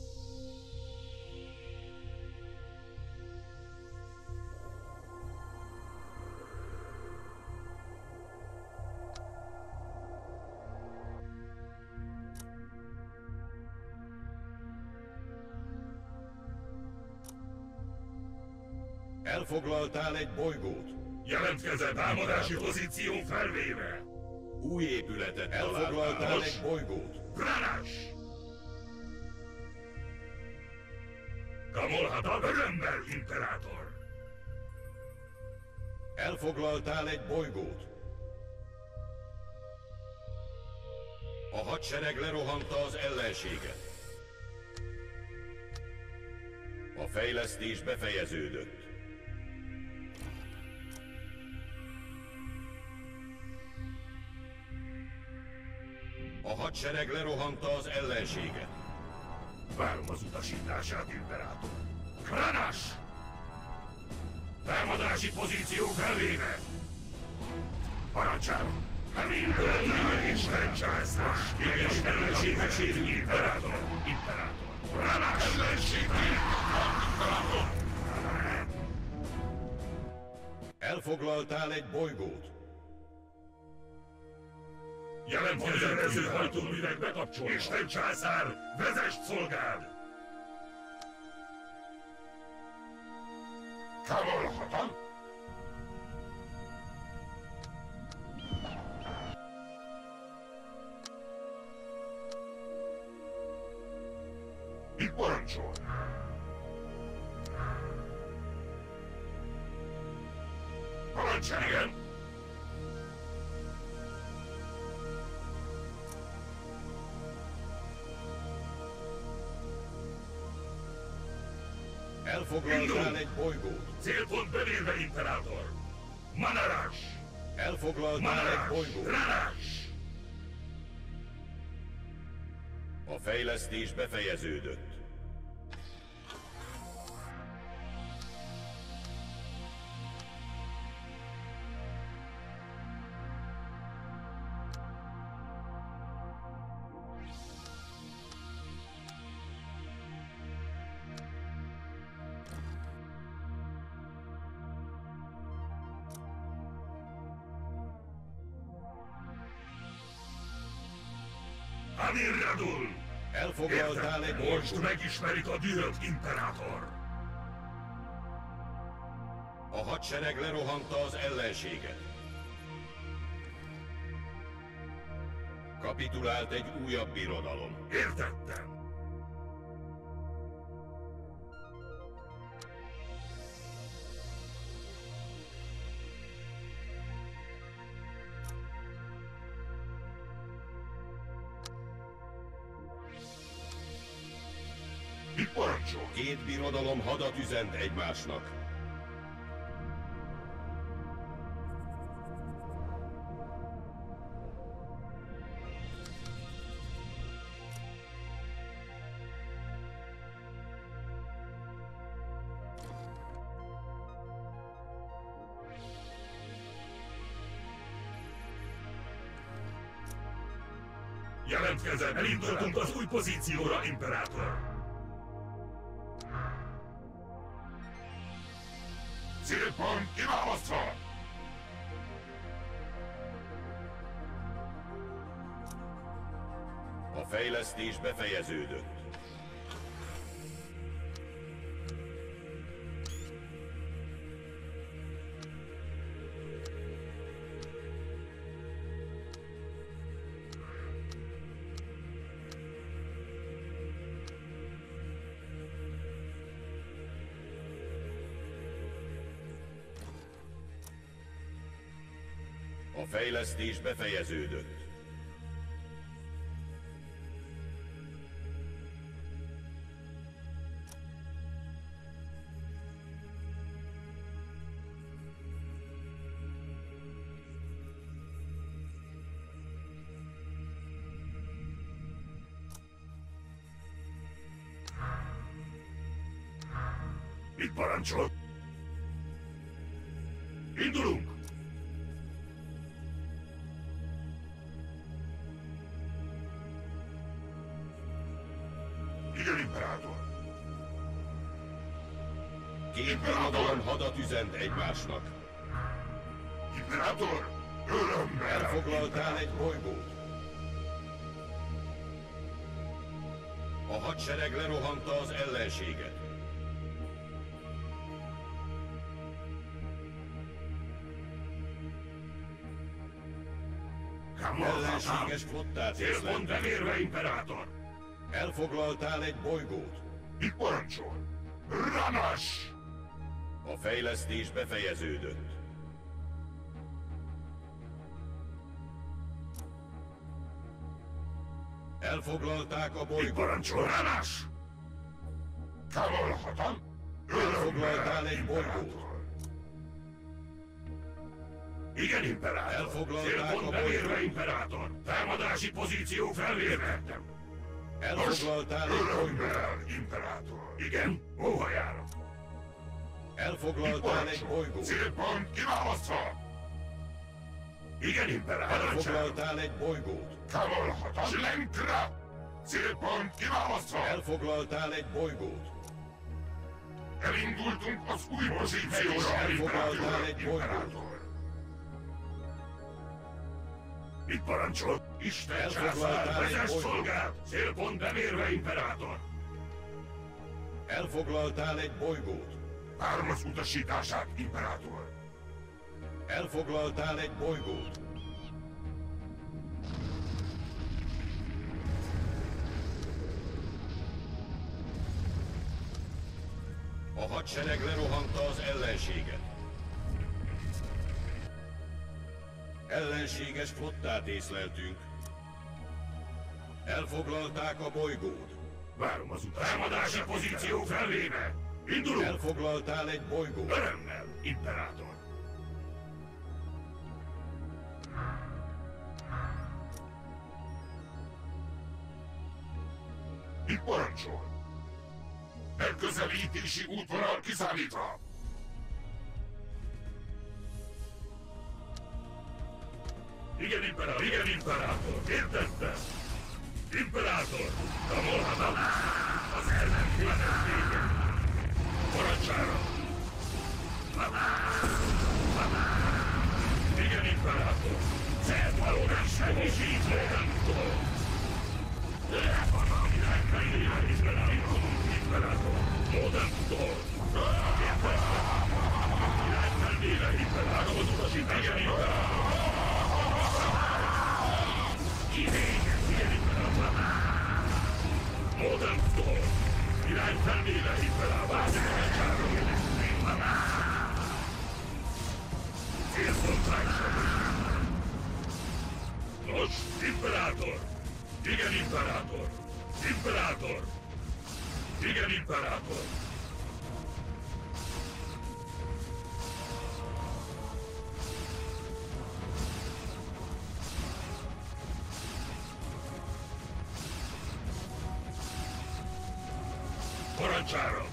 Elfoglaltál egy bolygót. Jelentkezett támadási pozíció felvéve! Új épületet elfoglaltál egy bolygót. Rárás! Kamol Hadan örömmel, imperátor! Elfoglaltál egy bolygót. A hadsereg lerohanta az ellenséget. A fejlesztés befejeződött. A hadsereg lerohanta az ellenséget. Várom az utasítását, imperátor! Rárás! Támadási pozíció felvéve! Parancsárom! Minden Isten császár! Igen, ellenségek sérül, imperátor! Imperátor! Rárás! Ellenségek! Imperátor! Elfoglaltál egy bolygót. Jelentkező hajtóművek bekapcsolva! Isten császár, vezest szolgád! Kamol Hadan? Mit parancsol? Parancsol, igen. Elfoglaltál egy bolygót. Célpont bevérve, Imperátor. Manarás! Elfoglaltál egy bolygót. Ranás! A fejlesztés befejeződött. Amir Radul! Elfoglaltál egy Most bolygót. megismerik a dühött Imperátor! A hadsereg lerohanta az ellenséget. Kapitulált egy újabb birodalom. Értettem! Mit parancsol? Két birodalom hadat üzent egymásnak. Jelentkezem! Elindultunk az új pozícióra, Imperátor! Célpont kiválasztva! A fejlesztés befejeződött. A fejlesztés befejeződött. Mit parancsol? Indulunk! Igen, Imperátor! Két birodalom hadat üzent egymásnak. Imperátor! Örömmel! Elfoglaltál egy bolygót. A hadsereg lerohanta az ellenséget. Ellenséges flottát Célpont észleltek. bevérve, Imperátor! Elfoglaltál egy bolygót. Mit parancsol? Ranás! A fejlesztés befejeződött. Elfoglalták a Mit bolygót. parancsol? Ranás! Kavalhatam? Elfoglaltál egy bolygót. Igen, Imperátor! Elfoglalták a Célpont bevérve, bolygót. Imperátor! Támadási pozíció felvérve! Elfoglaltál egy bolygót. Örömmel, Imperátor! Igen? Óhajára! Elfoglaltál egy bolygót. Célpont kiválasztva! Igen, Imperátor! Elfoglaltál egy bolygót. Kavalhatam? Slenkra! Célpont kiválasztva! Elfoglaltál egy bolygót. Elindultunk az új pozícióra, Elfoglaltál egy bolygót. Imperátor! Mit parancsol? Isten Elfoglaltál császár, egy vezess bolygót. szolgát! Célpont bemérve, Imperátor! Elfoglaltál egy bolygót. Várom az utasítását, Imperátor! Elfoglaltál egy bolygót. A hadsereg lerohanta az ellenséget. Ellenséges flottát észleltünk. Elfoglalták a bolygót. Várom az utas. Támadási pozíció felvéve! Indulunk! Elfoglaltál egy bolygót. Örömmel, imperátor! Mit parancsol? Megközelítési útvonal kiszámítva! Igen, imperátor! Igen, imperátor! Értettem! Imperátor! Kamolhatom! Az ellenséget vége! Parancsára! Igen, imperátor! Szervalódás segítségre! Imperátor! Modern Tudor! Irányfelvéve, imperátor! Az utasítás, igen, imperátor! Kivége! Igen, imperátor! Modern Tudor! Irányfelvéve, imperátor! Parancsára! Célpontásra! Nos, imperátor! Igen, imperátor! Imperátor! Igen, imperátor! Parancsára!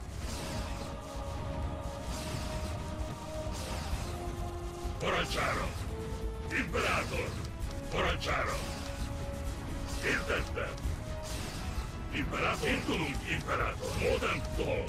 Parancsára! Imperátor! Parancsára! Értettem! Imperátor! Indulunk, imperátor! Modern Dawn!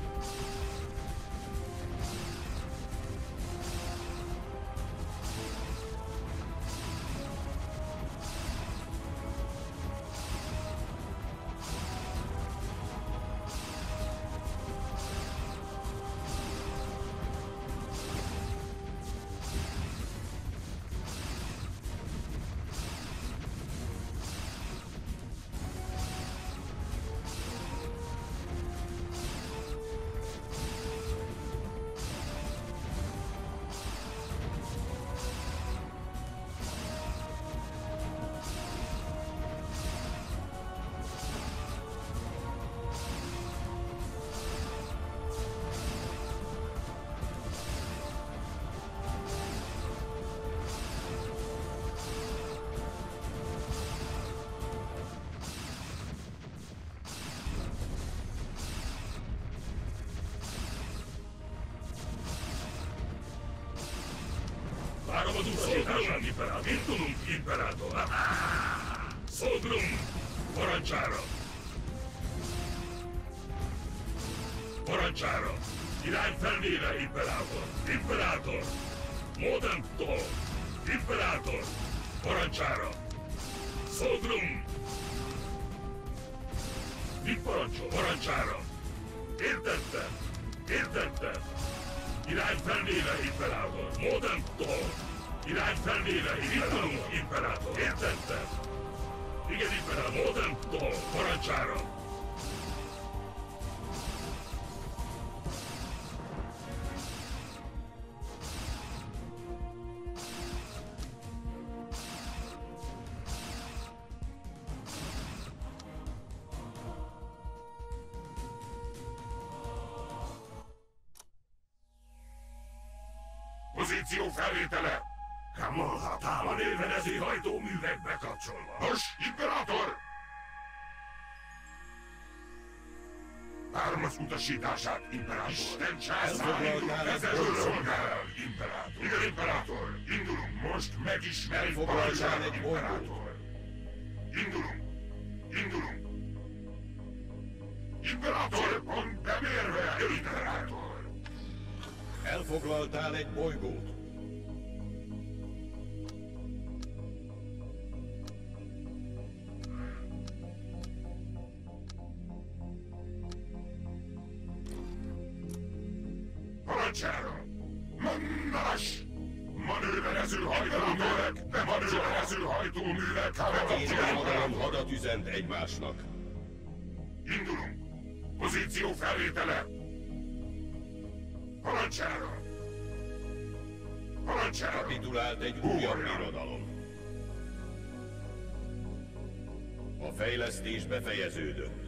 Várom az utasítását, imperátor! Indulunk, imperátor! Szolgrum! Parancsára! Parancsára! Irány felvéve, imperátor! Imperátor! Modern Dawn! Imperátor! Parancsára! Szolgrum! Mit parancsol? Parancsára! Értettem! Értettem! Irány felvéve, imperátor! Modern Dawn! Irány felvéve, indulunk, imperátor! Értettem! Igen, imperátor! Modern Dawn! Parancsára! Pozíció felvétele! Kamolhatál a névvenező hajtóművek bekapcsolva. Nos, imperátor! Várom az utasítását, imperátor! Isten császár, indulunk vezető szolgál, imperátor! Igen, imperátor! Indulunk most, megismerjük parancsát, imperátor! Indulunk! Indulunk! Imperátor, pont bemérve, imperátor! Elfoglaltál egy bolygót. Parancsára! Mondás! Manőverező hajtóművek! Bemanőverező hajtóművek! Két oldalon hadat üzent egymásnak. Indulunk! Pozíció felvétele! Parancsára! Parancsára! Kapitulált egy újabb birodalom. A fejlesztés befejeződött.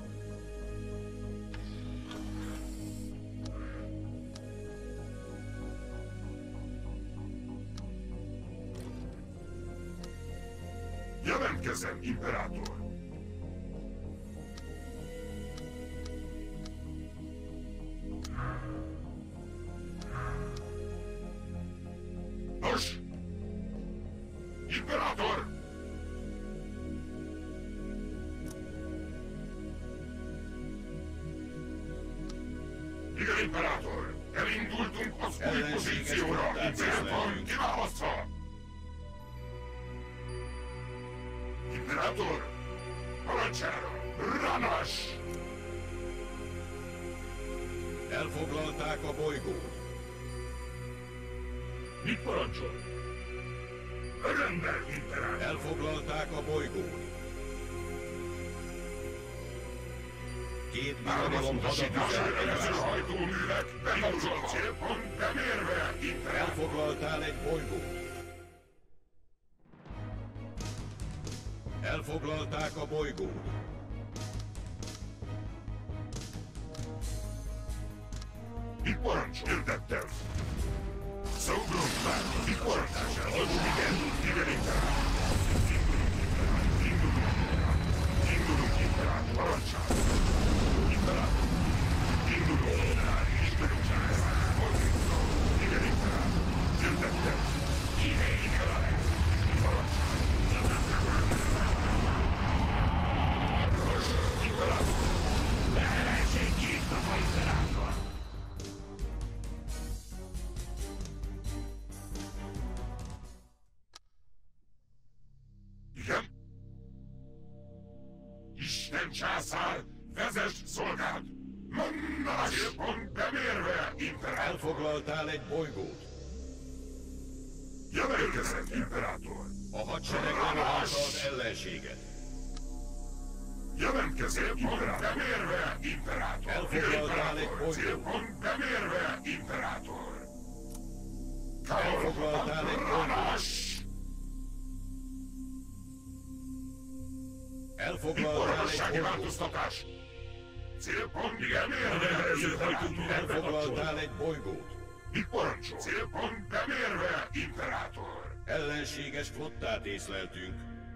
Jelentkezem, imperátor! Nos! Imperátor! Igen, imperátor! Elindultunk az új pozícióra! Célpont kiválasztva! Imperátor! Parancsára! Ranas! Elfoglalták a bolygót. Mit parancsol? Örömmel, imperátor! Elfoglalták a bolygót. Két Ármas birodalom utasítására hadatüzel vező egymásra. hajtóművek bekapcsolva célpont bemérve, imperátor! Elfoglaltál egy bolygót. Elfoglalták a bolygót. Mit parancsol? Értettem! Szógrom már! Mit parancsására? Igen, igen, imperátor! Indulunk, imperátor! Indulunk, imperátor! Parancsára! Imperátor! Indulunk, imperátor! Ismerünk imperátor! Igen, imperátor! Értettem! Igen, imperátor! Parancsára! Imperátor! Lehelentség hívnak a imperátor! Igen? Isten császár, vezess szolgád! Mondaná célpont bemérve, imperátor! Elfoglaltál egy bolygót. Jelentkezem, imperátor! A hadsereg lerohanta az ellenséget. Jelentkezem, imperátor! Bemérve, imperátor! Elfoglaltál egy bolygót. Célpont bemérve, imperátor! Elfoglaltál egy bolygót. Ranas! Elfoglaltál egy Orvossági bolygót. változtatás! Célpont bemérve, Elfoglaltál egy bolygót. Mit parancsol? Célpont bemérve, imperátor! Ellenséges flottát észleltünk.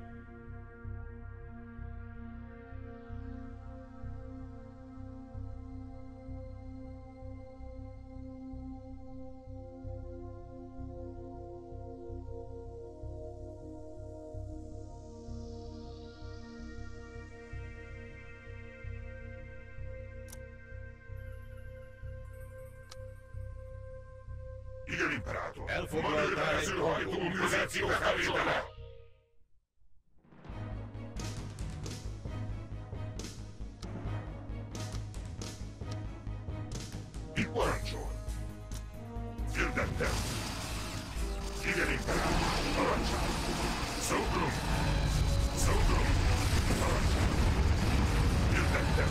Igen, imperátor! Elfoglaltál egy Manőverező bolygót. hajtó pozíció felvétele! Mit parancsol? Hirdettem! Igen, imperátor! Parancsál! Szógrom! Szógrom! Parancsál! Hirdettem!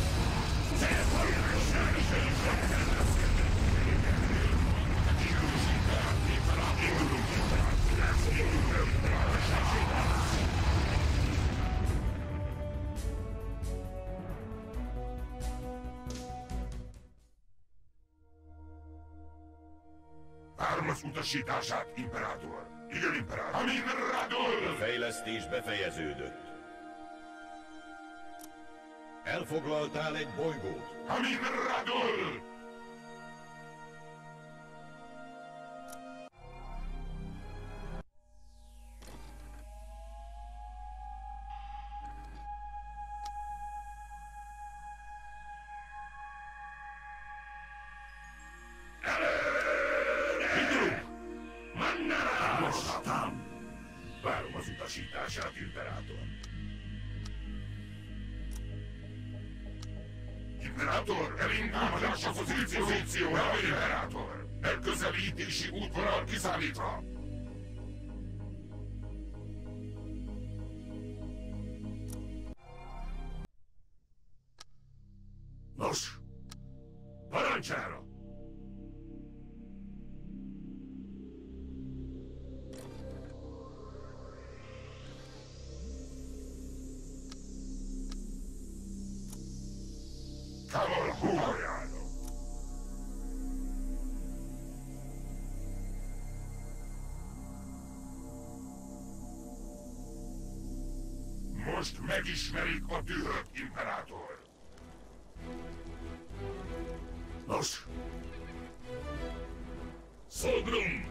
Ármas utasítását, imperátor! Igen, imperátor! Amin A Radol! fejlesztés befejeződött. Elfoglaltál egy bolygót. Amin Radol! Várom az utasítását, imperátor. Imperátor, elindulás a pozícióra, imperátor! Megközelítési útvonal kiszámítva! Nos, parancsára! most megismerik a dühött, imperátor. Nos. Szolgrum!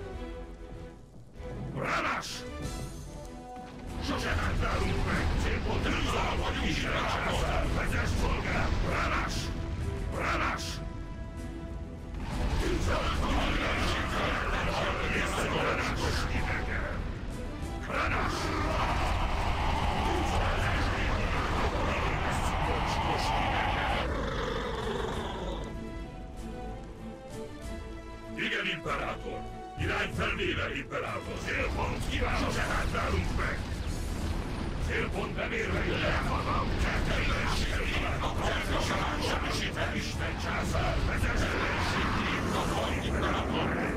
Ránas! Sosem átállunk meg! Célpontunkkal vagyunk, imperátor! Vezess szolgál! Ránas! Ránas! Ránas! Igen, imperátor! Irány felmérve, imperátor! Célpont kívánok! Sosem hátrálunk meg! Célpont bemérve, imperátor! Semmisítve Isten császár! Imperátor!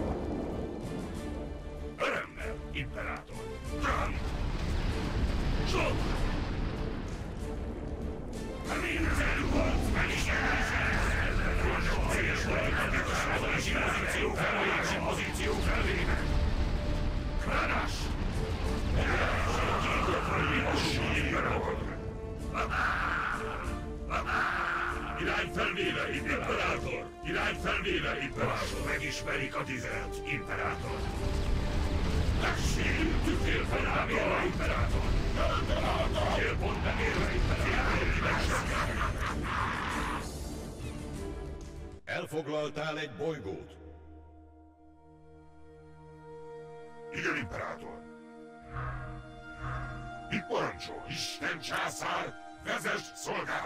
Örömmel, imperátor! Trump! Sok! Amin az elővolt, megismerésre! Pozíció felvéve! Pozíció felvéve! Kranas! Irány felvéve, imperátor! Irány felvéve, imperátor! Megismerik a tüzet, imperátor! Tessék, tüzélpont bemérve, imperátor! Tüzélpont bemérve, imperátor! Elfoglaltál egy bolygót. Igen, imperátor. Mit parancsol, Isten császár? Vezess szolgád!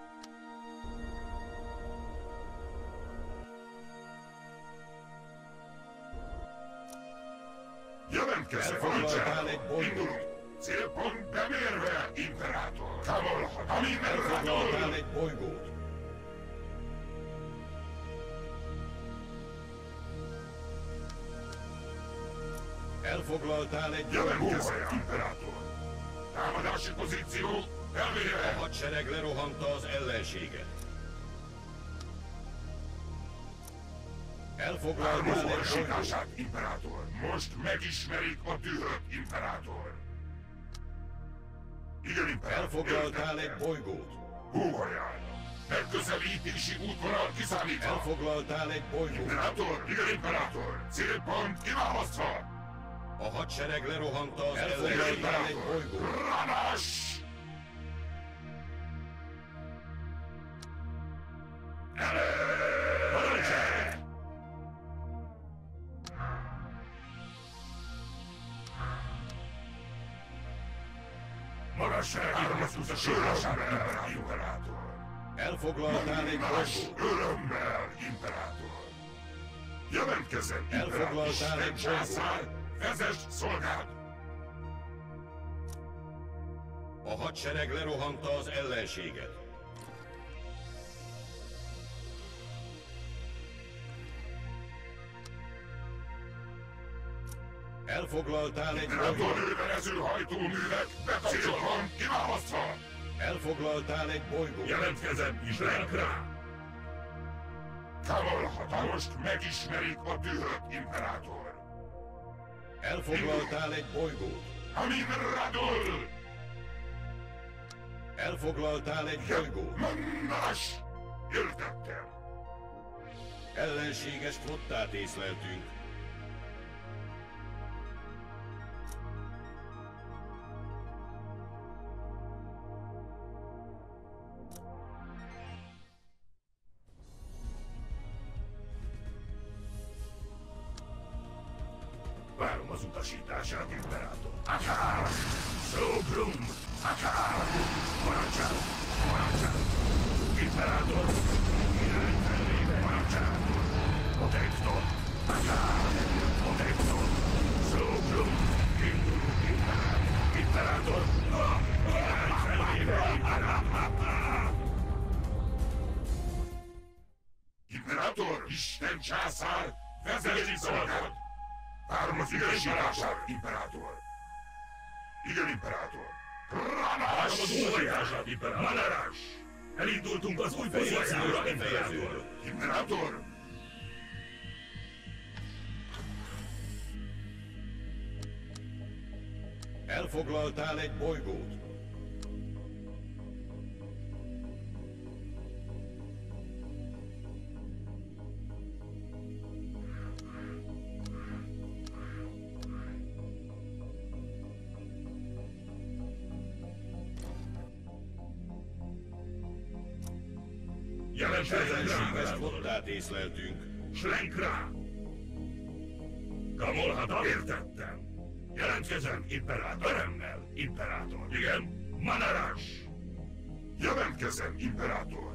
Jelentkezze, Elfoglaltál egy bolygót. Indulunk! Célpont bemérve, imperátor! Távolhat, amin Elfoglaltál egy bolygót. Elfoglaltál egy Jelentkezze, imperátor! Támadási pozíció, A elvére! hadsereg lerohanta az ellenséget. Elfoglaltál egy bolygót. Ármóforosítását, imperátor! Most megismerik a dühött, imperátor! Igen, imperátor! Elfoglaltál egy értettem. bolygót. Húhajál! Megközelítési útvonal kiszámítva! Elfoglaltál egy bolygót. Imperátor! Igen, imperátor! Célpont kiválasztva! A hadsereg lerohanta az Igen, ellenséget egy imperátor! bolygót. Ránas! Elő! Magasság! Ármaszúzását, imperátor! Elfoglaltál egy Más bolygót. örömmel, imperátor! Jelentkezzen, Elfoglaltál Isten egy császár! Vezess szolgád! A hadsereg lerohanta az ellenséget. Elfoglaltál egy Imperátor bolygót. lőverező hajtóművek becélban kiválasztva! Elfoglaltál egy bolygót. Jelentkezem, István rá! Távolhat, most megismerik a dühött, imperátor! Elfoglaltál egy bolygót. Amin radol! Elfoglaltál egy bolygót. Mannás! Értettem! Ellenséges flottát észleltünk. Várom az utasítását, imperátor. Akár! Szobrum! Akár! Parancsát! Parancsát! Imperátor! Irány felvéve! Parancsát! Protector! Akár! Protector! Szobrum! Indulunk, imperátor! Imperátor! Irány felvéve! Imperátor! Imperátor! Isten császár! Vezess szolgád! Várom az igazságát, imperátor! Igen, imperátor! Ránas! Az utasítását, imperátor! Malerás! Elindultunk az új pozícióra, imperátor! Imperátor! Elfoglaltál egy bolygót. Ellenséges flottát észleltünk. Slenk rá! Kamolhada, értettem. Jelentkezem, imperátor. Örömmel, imperátor. Igen, Manarás. Jelentkezem, imperátor.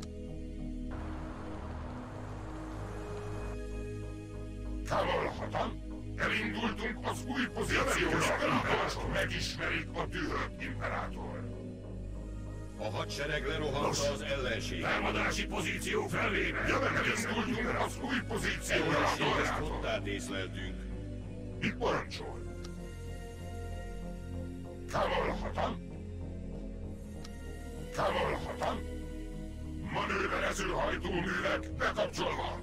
Kamolhada, elindultunk az új pozícióra, imperátor. Megismerik a dühöt, imperátor. A hadsereg lerohanta az ellenséget. Támadási pozíció felvéve! Elindultunk az új pozícióra! Ellenséges flottát észleltünk. Mit parancsol? Kamolhada? Kamolhada? Manőverező hajtóművek bekapcsolva!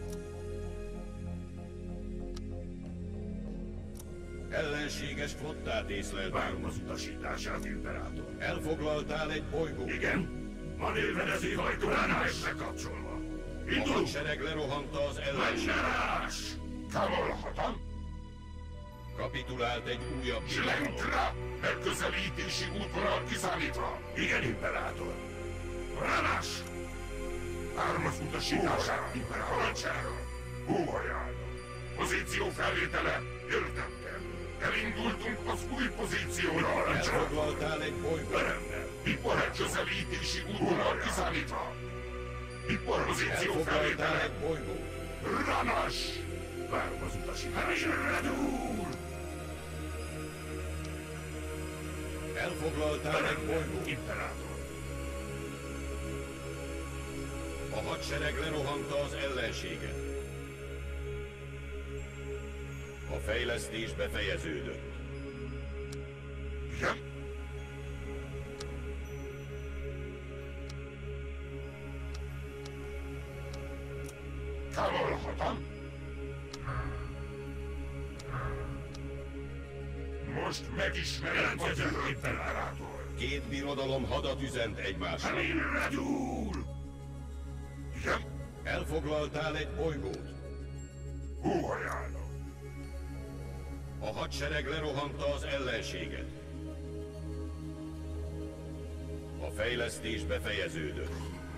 Ellenséges flottát észleltünk. Várom az utasítását, imperátor. Elfoglaltál egy bolygót. Igen? Manőverező hajtóművek bekapcsolva. A Indulunk! hadsereg lerohanta az ellenséget. Mannerás! Kamolhada? Kapitulált egy újabb birodalom. Slenkra! Megközelítési útvonal kiszámítva! Igen, imperátor! Ránás! Várom az utasítására, imperátor! Óhaján! Pozíció felvétele! Értettem! Elindultunk az új pozícióra! Elfoglaltál egy bolygót. Örömmel! Ipar közelítési útvonal kiszámítva! Ipar pozíció Elfoglaltál felvétele! egy bolygót. Ránás! Várom az utasítására! Úr! Elfoglaltál egy bolygót. Imperátor! A hadsereg lerohanta az ellenséget. A fejlesztés befejeződött. Igen? Kamolhada? Most megismerem a dühöt, imperátor! Két birodalom hadat üzent egymásra. Elindul! Igen? Elfoglaltál egy bolygót. Óhaján! A hadsereg lerohanta az ellenséget. A fejlesztés befejeződött.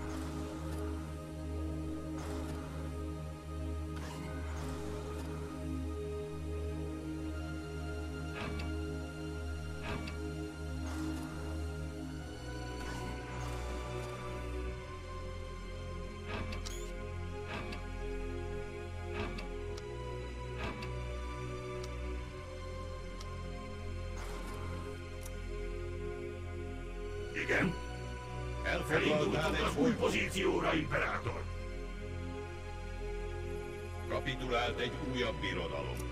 Igen? Elfoglaltál Elindultunk egy az új bolygót. pozícióra, imperátor! Kapitulált egy újabb birodalom.